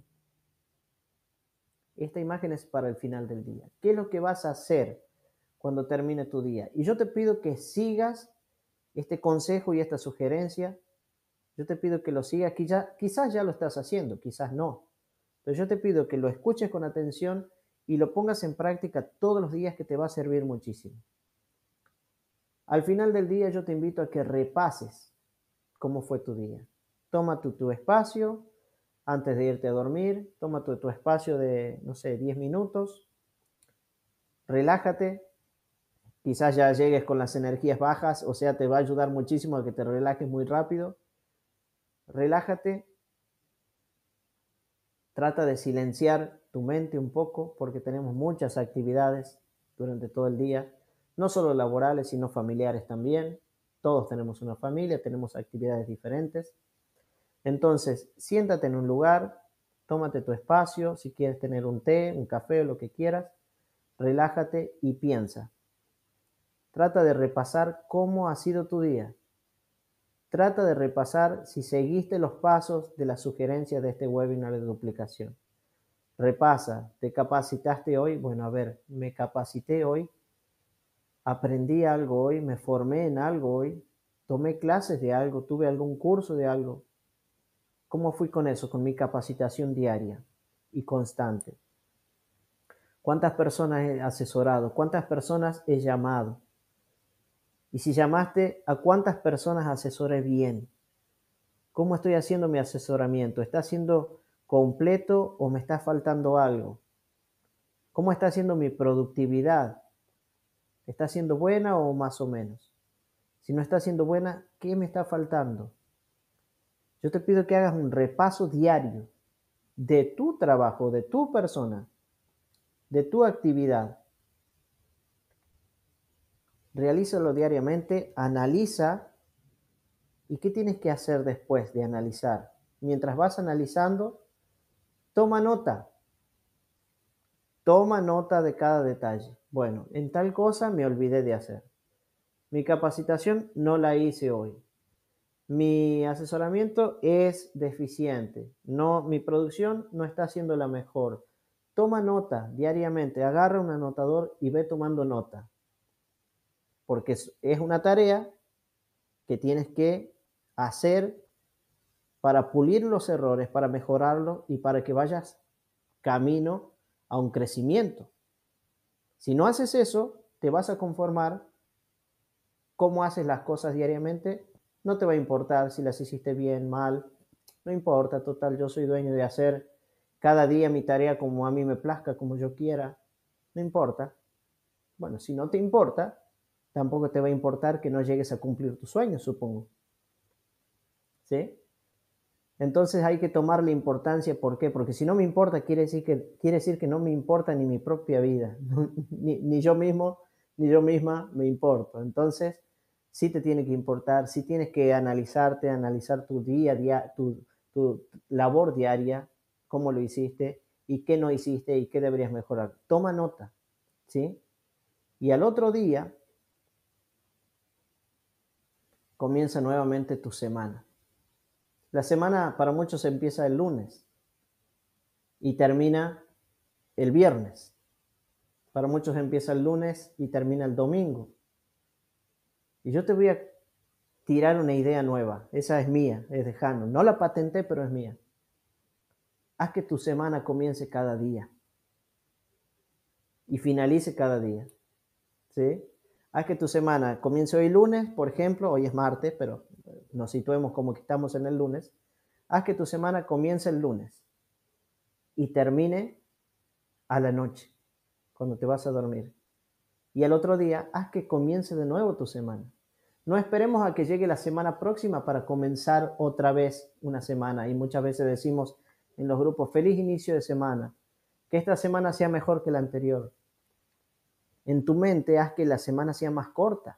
Esta imagen es para el final del día. ¿Qué es lo que vas a hacer cuando termine tu día? Y yo te pido que sigas este consejo y esta sugerencia. Yo te pido que lo sigas. Quizás ya lo estás haciendo, quizás no. Pero yo te pido que lo escuches con atención y lo pongas en práctica todos los días, que te va a servir muchísimo. Al final del día yo te invito a que repases cómo fue tu día. Toma tu espacio antes de irte a dormir, toma tu espacio de, no sé, 10 minutos, relájate, quizás ya llegues con las energías bajas, o sea, te va a ayudar muchísimo a que te relajes muy rápido. Relájate, trata de silenciar tu mente un poco porque tenemos muchas actividades durante todo el día, no solo laborales, sino familiares también. Todos tenemos una familia, tenemos actividades diferentes. Entonces, siéntate en un lugar, tómate tu espacio, si quieres tener un té, un café, lo que quieras, relájate y piensa. Trata de repasar cómo ha sido tu día. Trata de repasar si seguiste los pasos de las sugerencias de este webinar de duplicación. Repasa, ¿te capacitaste hoy? Bueno, a ver, me capacité hoy, aprendí algo hoy, me formé en algo hoy, tomé clases de algo, tuve algún curso de algo. ¿Cómo fui con eso? Con mi capacitación diaria y constante. ¿Cuántas personas he asesorado? ¿Cuántas personas he llamado? Y si llamaste, ¿a cuántas personas asesoré bien? ¿Cómo estoy haciendo mi asesoramiento? ¿Está siendo completo o me está faltando algo? ¿Cómo está siendo mi productividad? ¿Está siendo buena o más o menos? Si no está siendo buena, ¿qué me está faltando? Yo te pido que hagas un repaso diario de tu trabajo, de tu persona, de tu actividad. Realízalo diariamente, analiza. ¿Y qué tienes que hacer después de analizar? Mientras vas analizando, toma nota. Toma nota de cada detalle. Bueno, en tal cosa me olvidé de hacer. Mi capacitación no la hice hoy. Mi asesoramiento es deficiente. No, mi producción no está siendo la mejor. Toma nota diariamente. Agarra un anotador y ve tomando nota. porque es una tarea que tienes que hacer para pulir los errores, para mejorarlos y para que vayas camino a un crecimiento. Si no haces eso, te vas a conformar cómo haces las cosas diariamente. No te va a importar si las hiciste bien, mal, no importa, total, yo soy dueño de hacer cada día mi tarea como a mí me plazca, como yo quiera, no importa. Bueno, si no te importa, tampoco te va a importar que no llegues a cumplir tus sueños, supongo. ¿Sí? Entonces hay que tomarle importancia. ¿Por qué? Porque si no me importa, quiere decir que no me importa ni mi propia vida, ni yo mismo, ni yo misma me importo. Entonces, sí te tiene que importar, sí tienes que analizarte, analizar tu día a día, tu labor diaria, cómo lo hiciste y qué no hiciste y qué deberías mejorar. Toma nota, ¿sí? Y al otro día comienza nuevamente tu semana. La semana para muchos empieza el lunes y termina el viernes. Para muchos empieza el lunes y termina el domingo. Y yo te voy a tirar una idea nueva. Esa es mía, es de Jano. No la patenté, pero es mía. Haz que tu semana comience cada día y finalice cada día. ¿Sí? Haz que tu semana comience hoy lunes, por ejemplo, hoy es martes, pero nos situemos como que estamos en el lunes. Haz que tu semana comience el lunes y termine a la noche, cuando te vas a dormir. Y al otro día, haz que comience de nuevo tu semana. No esperemos a que llegue la semana próxima para comenzar otra vez una semana. Y muchas veces decimos en los grupos, feliz inicio de semana, que esta semana sea mejor que la anterior. En tu mente, haz que la semana sea más corta.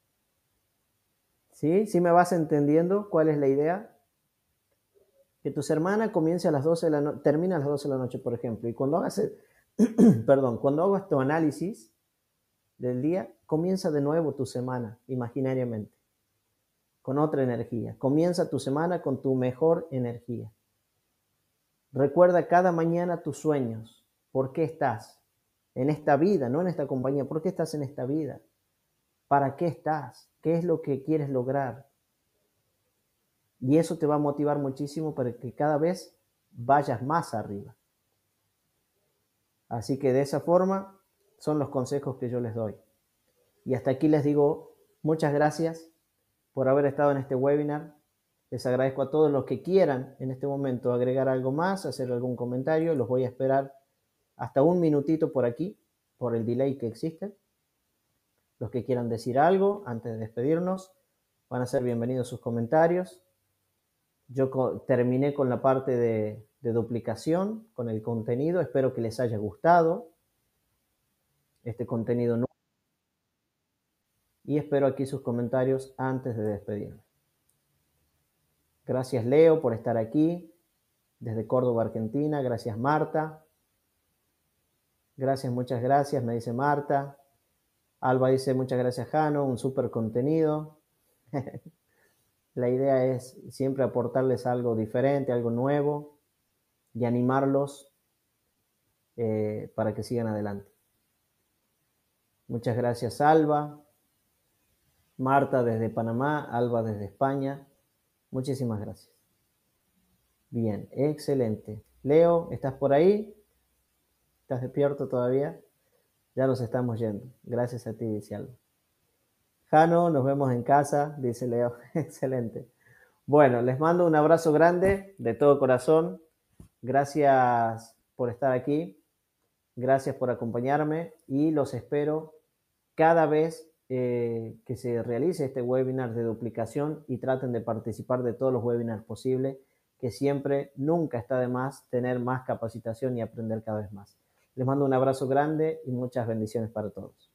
¿Sí? ¿Sí me vas entendiendo cuál es la idea? Que tu semana comience a las 12 de la noche, termina a las 12 de la noche, por ejemplo. Y cuando hagas, cuando hagas tu análisis del día, comienza de nuevo tu semana, imaginariamente, con otra energía. Comienza tu semana con tu mejor energía. Recuerda cada mañana tus sueños. ¿Por qué estás en esta vida, no en esta compañía? ¿Por qué estás en esta vida? ¿Para qué estás? ¿Qué es lo que quieres lograr? Y eso te va a motivar muchísimo para que cada vez vayas más arriba. Así que de esa forma son los consejos que yo les doy. Y hasta aquí les digo muchas gracias por haber estado en este webinar. Les agradezco a todos los que quieran en este momento agregar algo más, hacer algún comentario. Los voy a esperar hasta un minutito por aquí, por el delay que existe. Los que quieran decir algo antes de despedirnos, van a ser bienvenidos sus comentarios. Yo terminé con la parte de duplicación, con el contenido. Espero que les haya gustado este contenido nuevo. Y espero aquí sus comentarios antes de despedirme. Gracias, Leo, por estar aquí desde Córdoba, Argentina. Gracias, Marta. Gracias, muchas gracias, me dice Marta. Alba dice, muchas gracias, Jano, un súper contenido. La idea es siempre aportarles algo diferente, algo nuevo y animarlos para que sigan adelante. Muchas gracias, Alba. Marta desde Panamá, Alba desde España. Muchísimas gracias. Bien, excelente. Leo, ¿estás por ahí? ¿Estás despierto todavía? Ya nos estamos yendo. Gracias a ti, dice Alba. Jano, nos vemos en casa, dice Leo. Excelente. Bueno, les mando un abrazo grande de todo corazón. Gracias por estar aquí. Gracias por acompañarme y los espero cada vez que se realice este webinar de duplicación y traten de participar de todos los webinars posibles, que siempre, nunca está de más tener más capacitación y aprender cada vez más. Les mando un abrazo grande y muchas bendiciones para todos.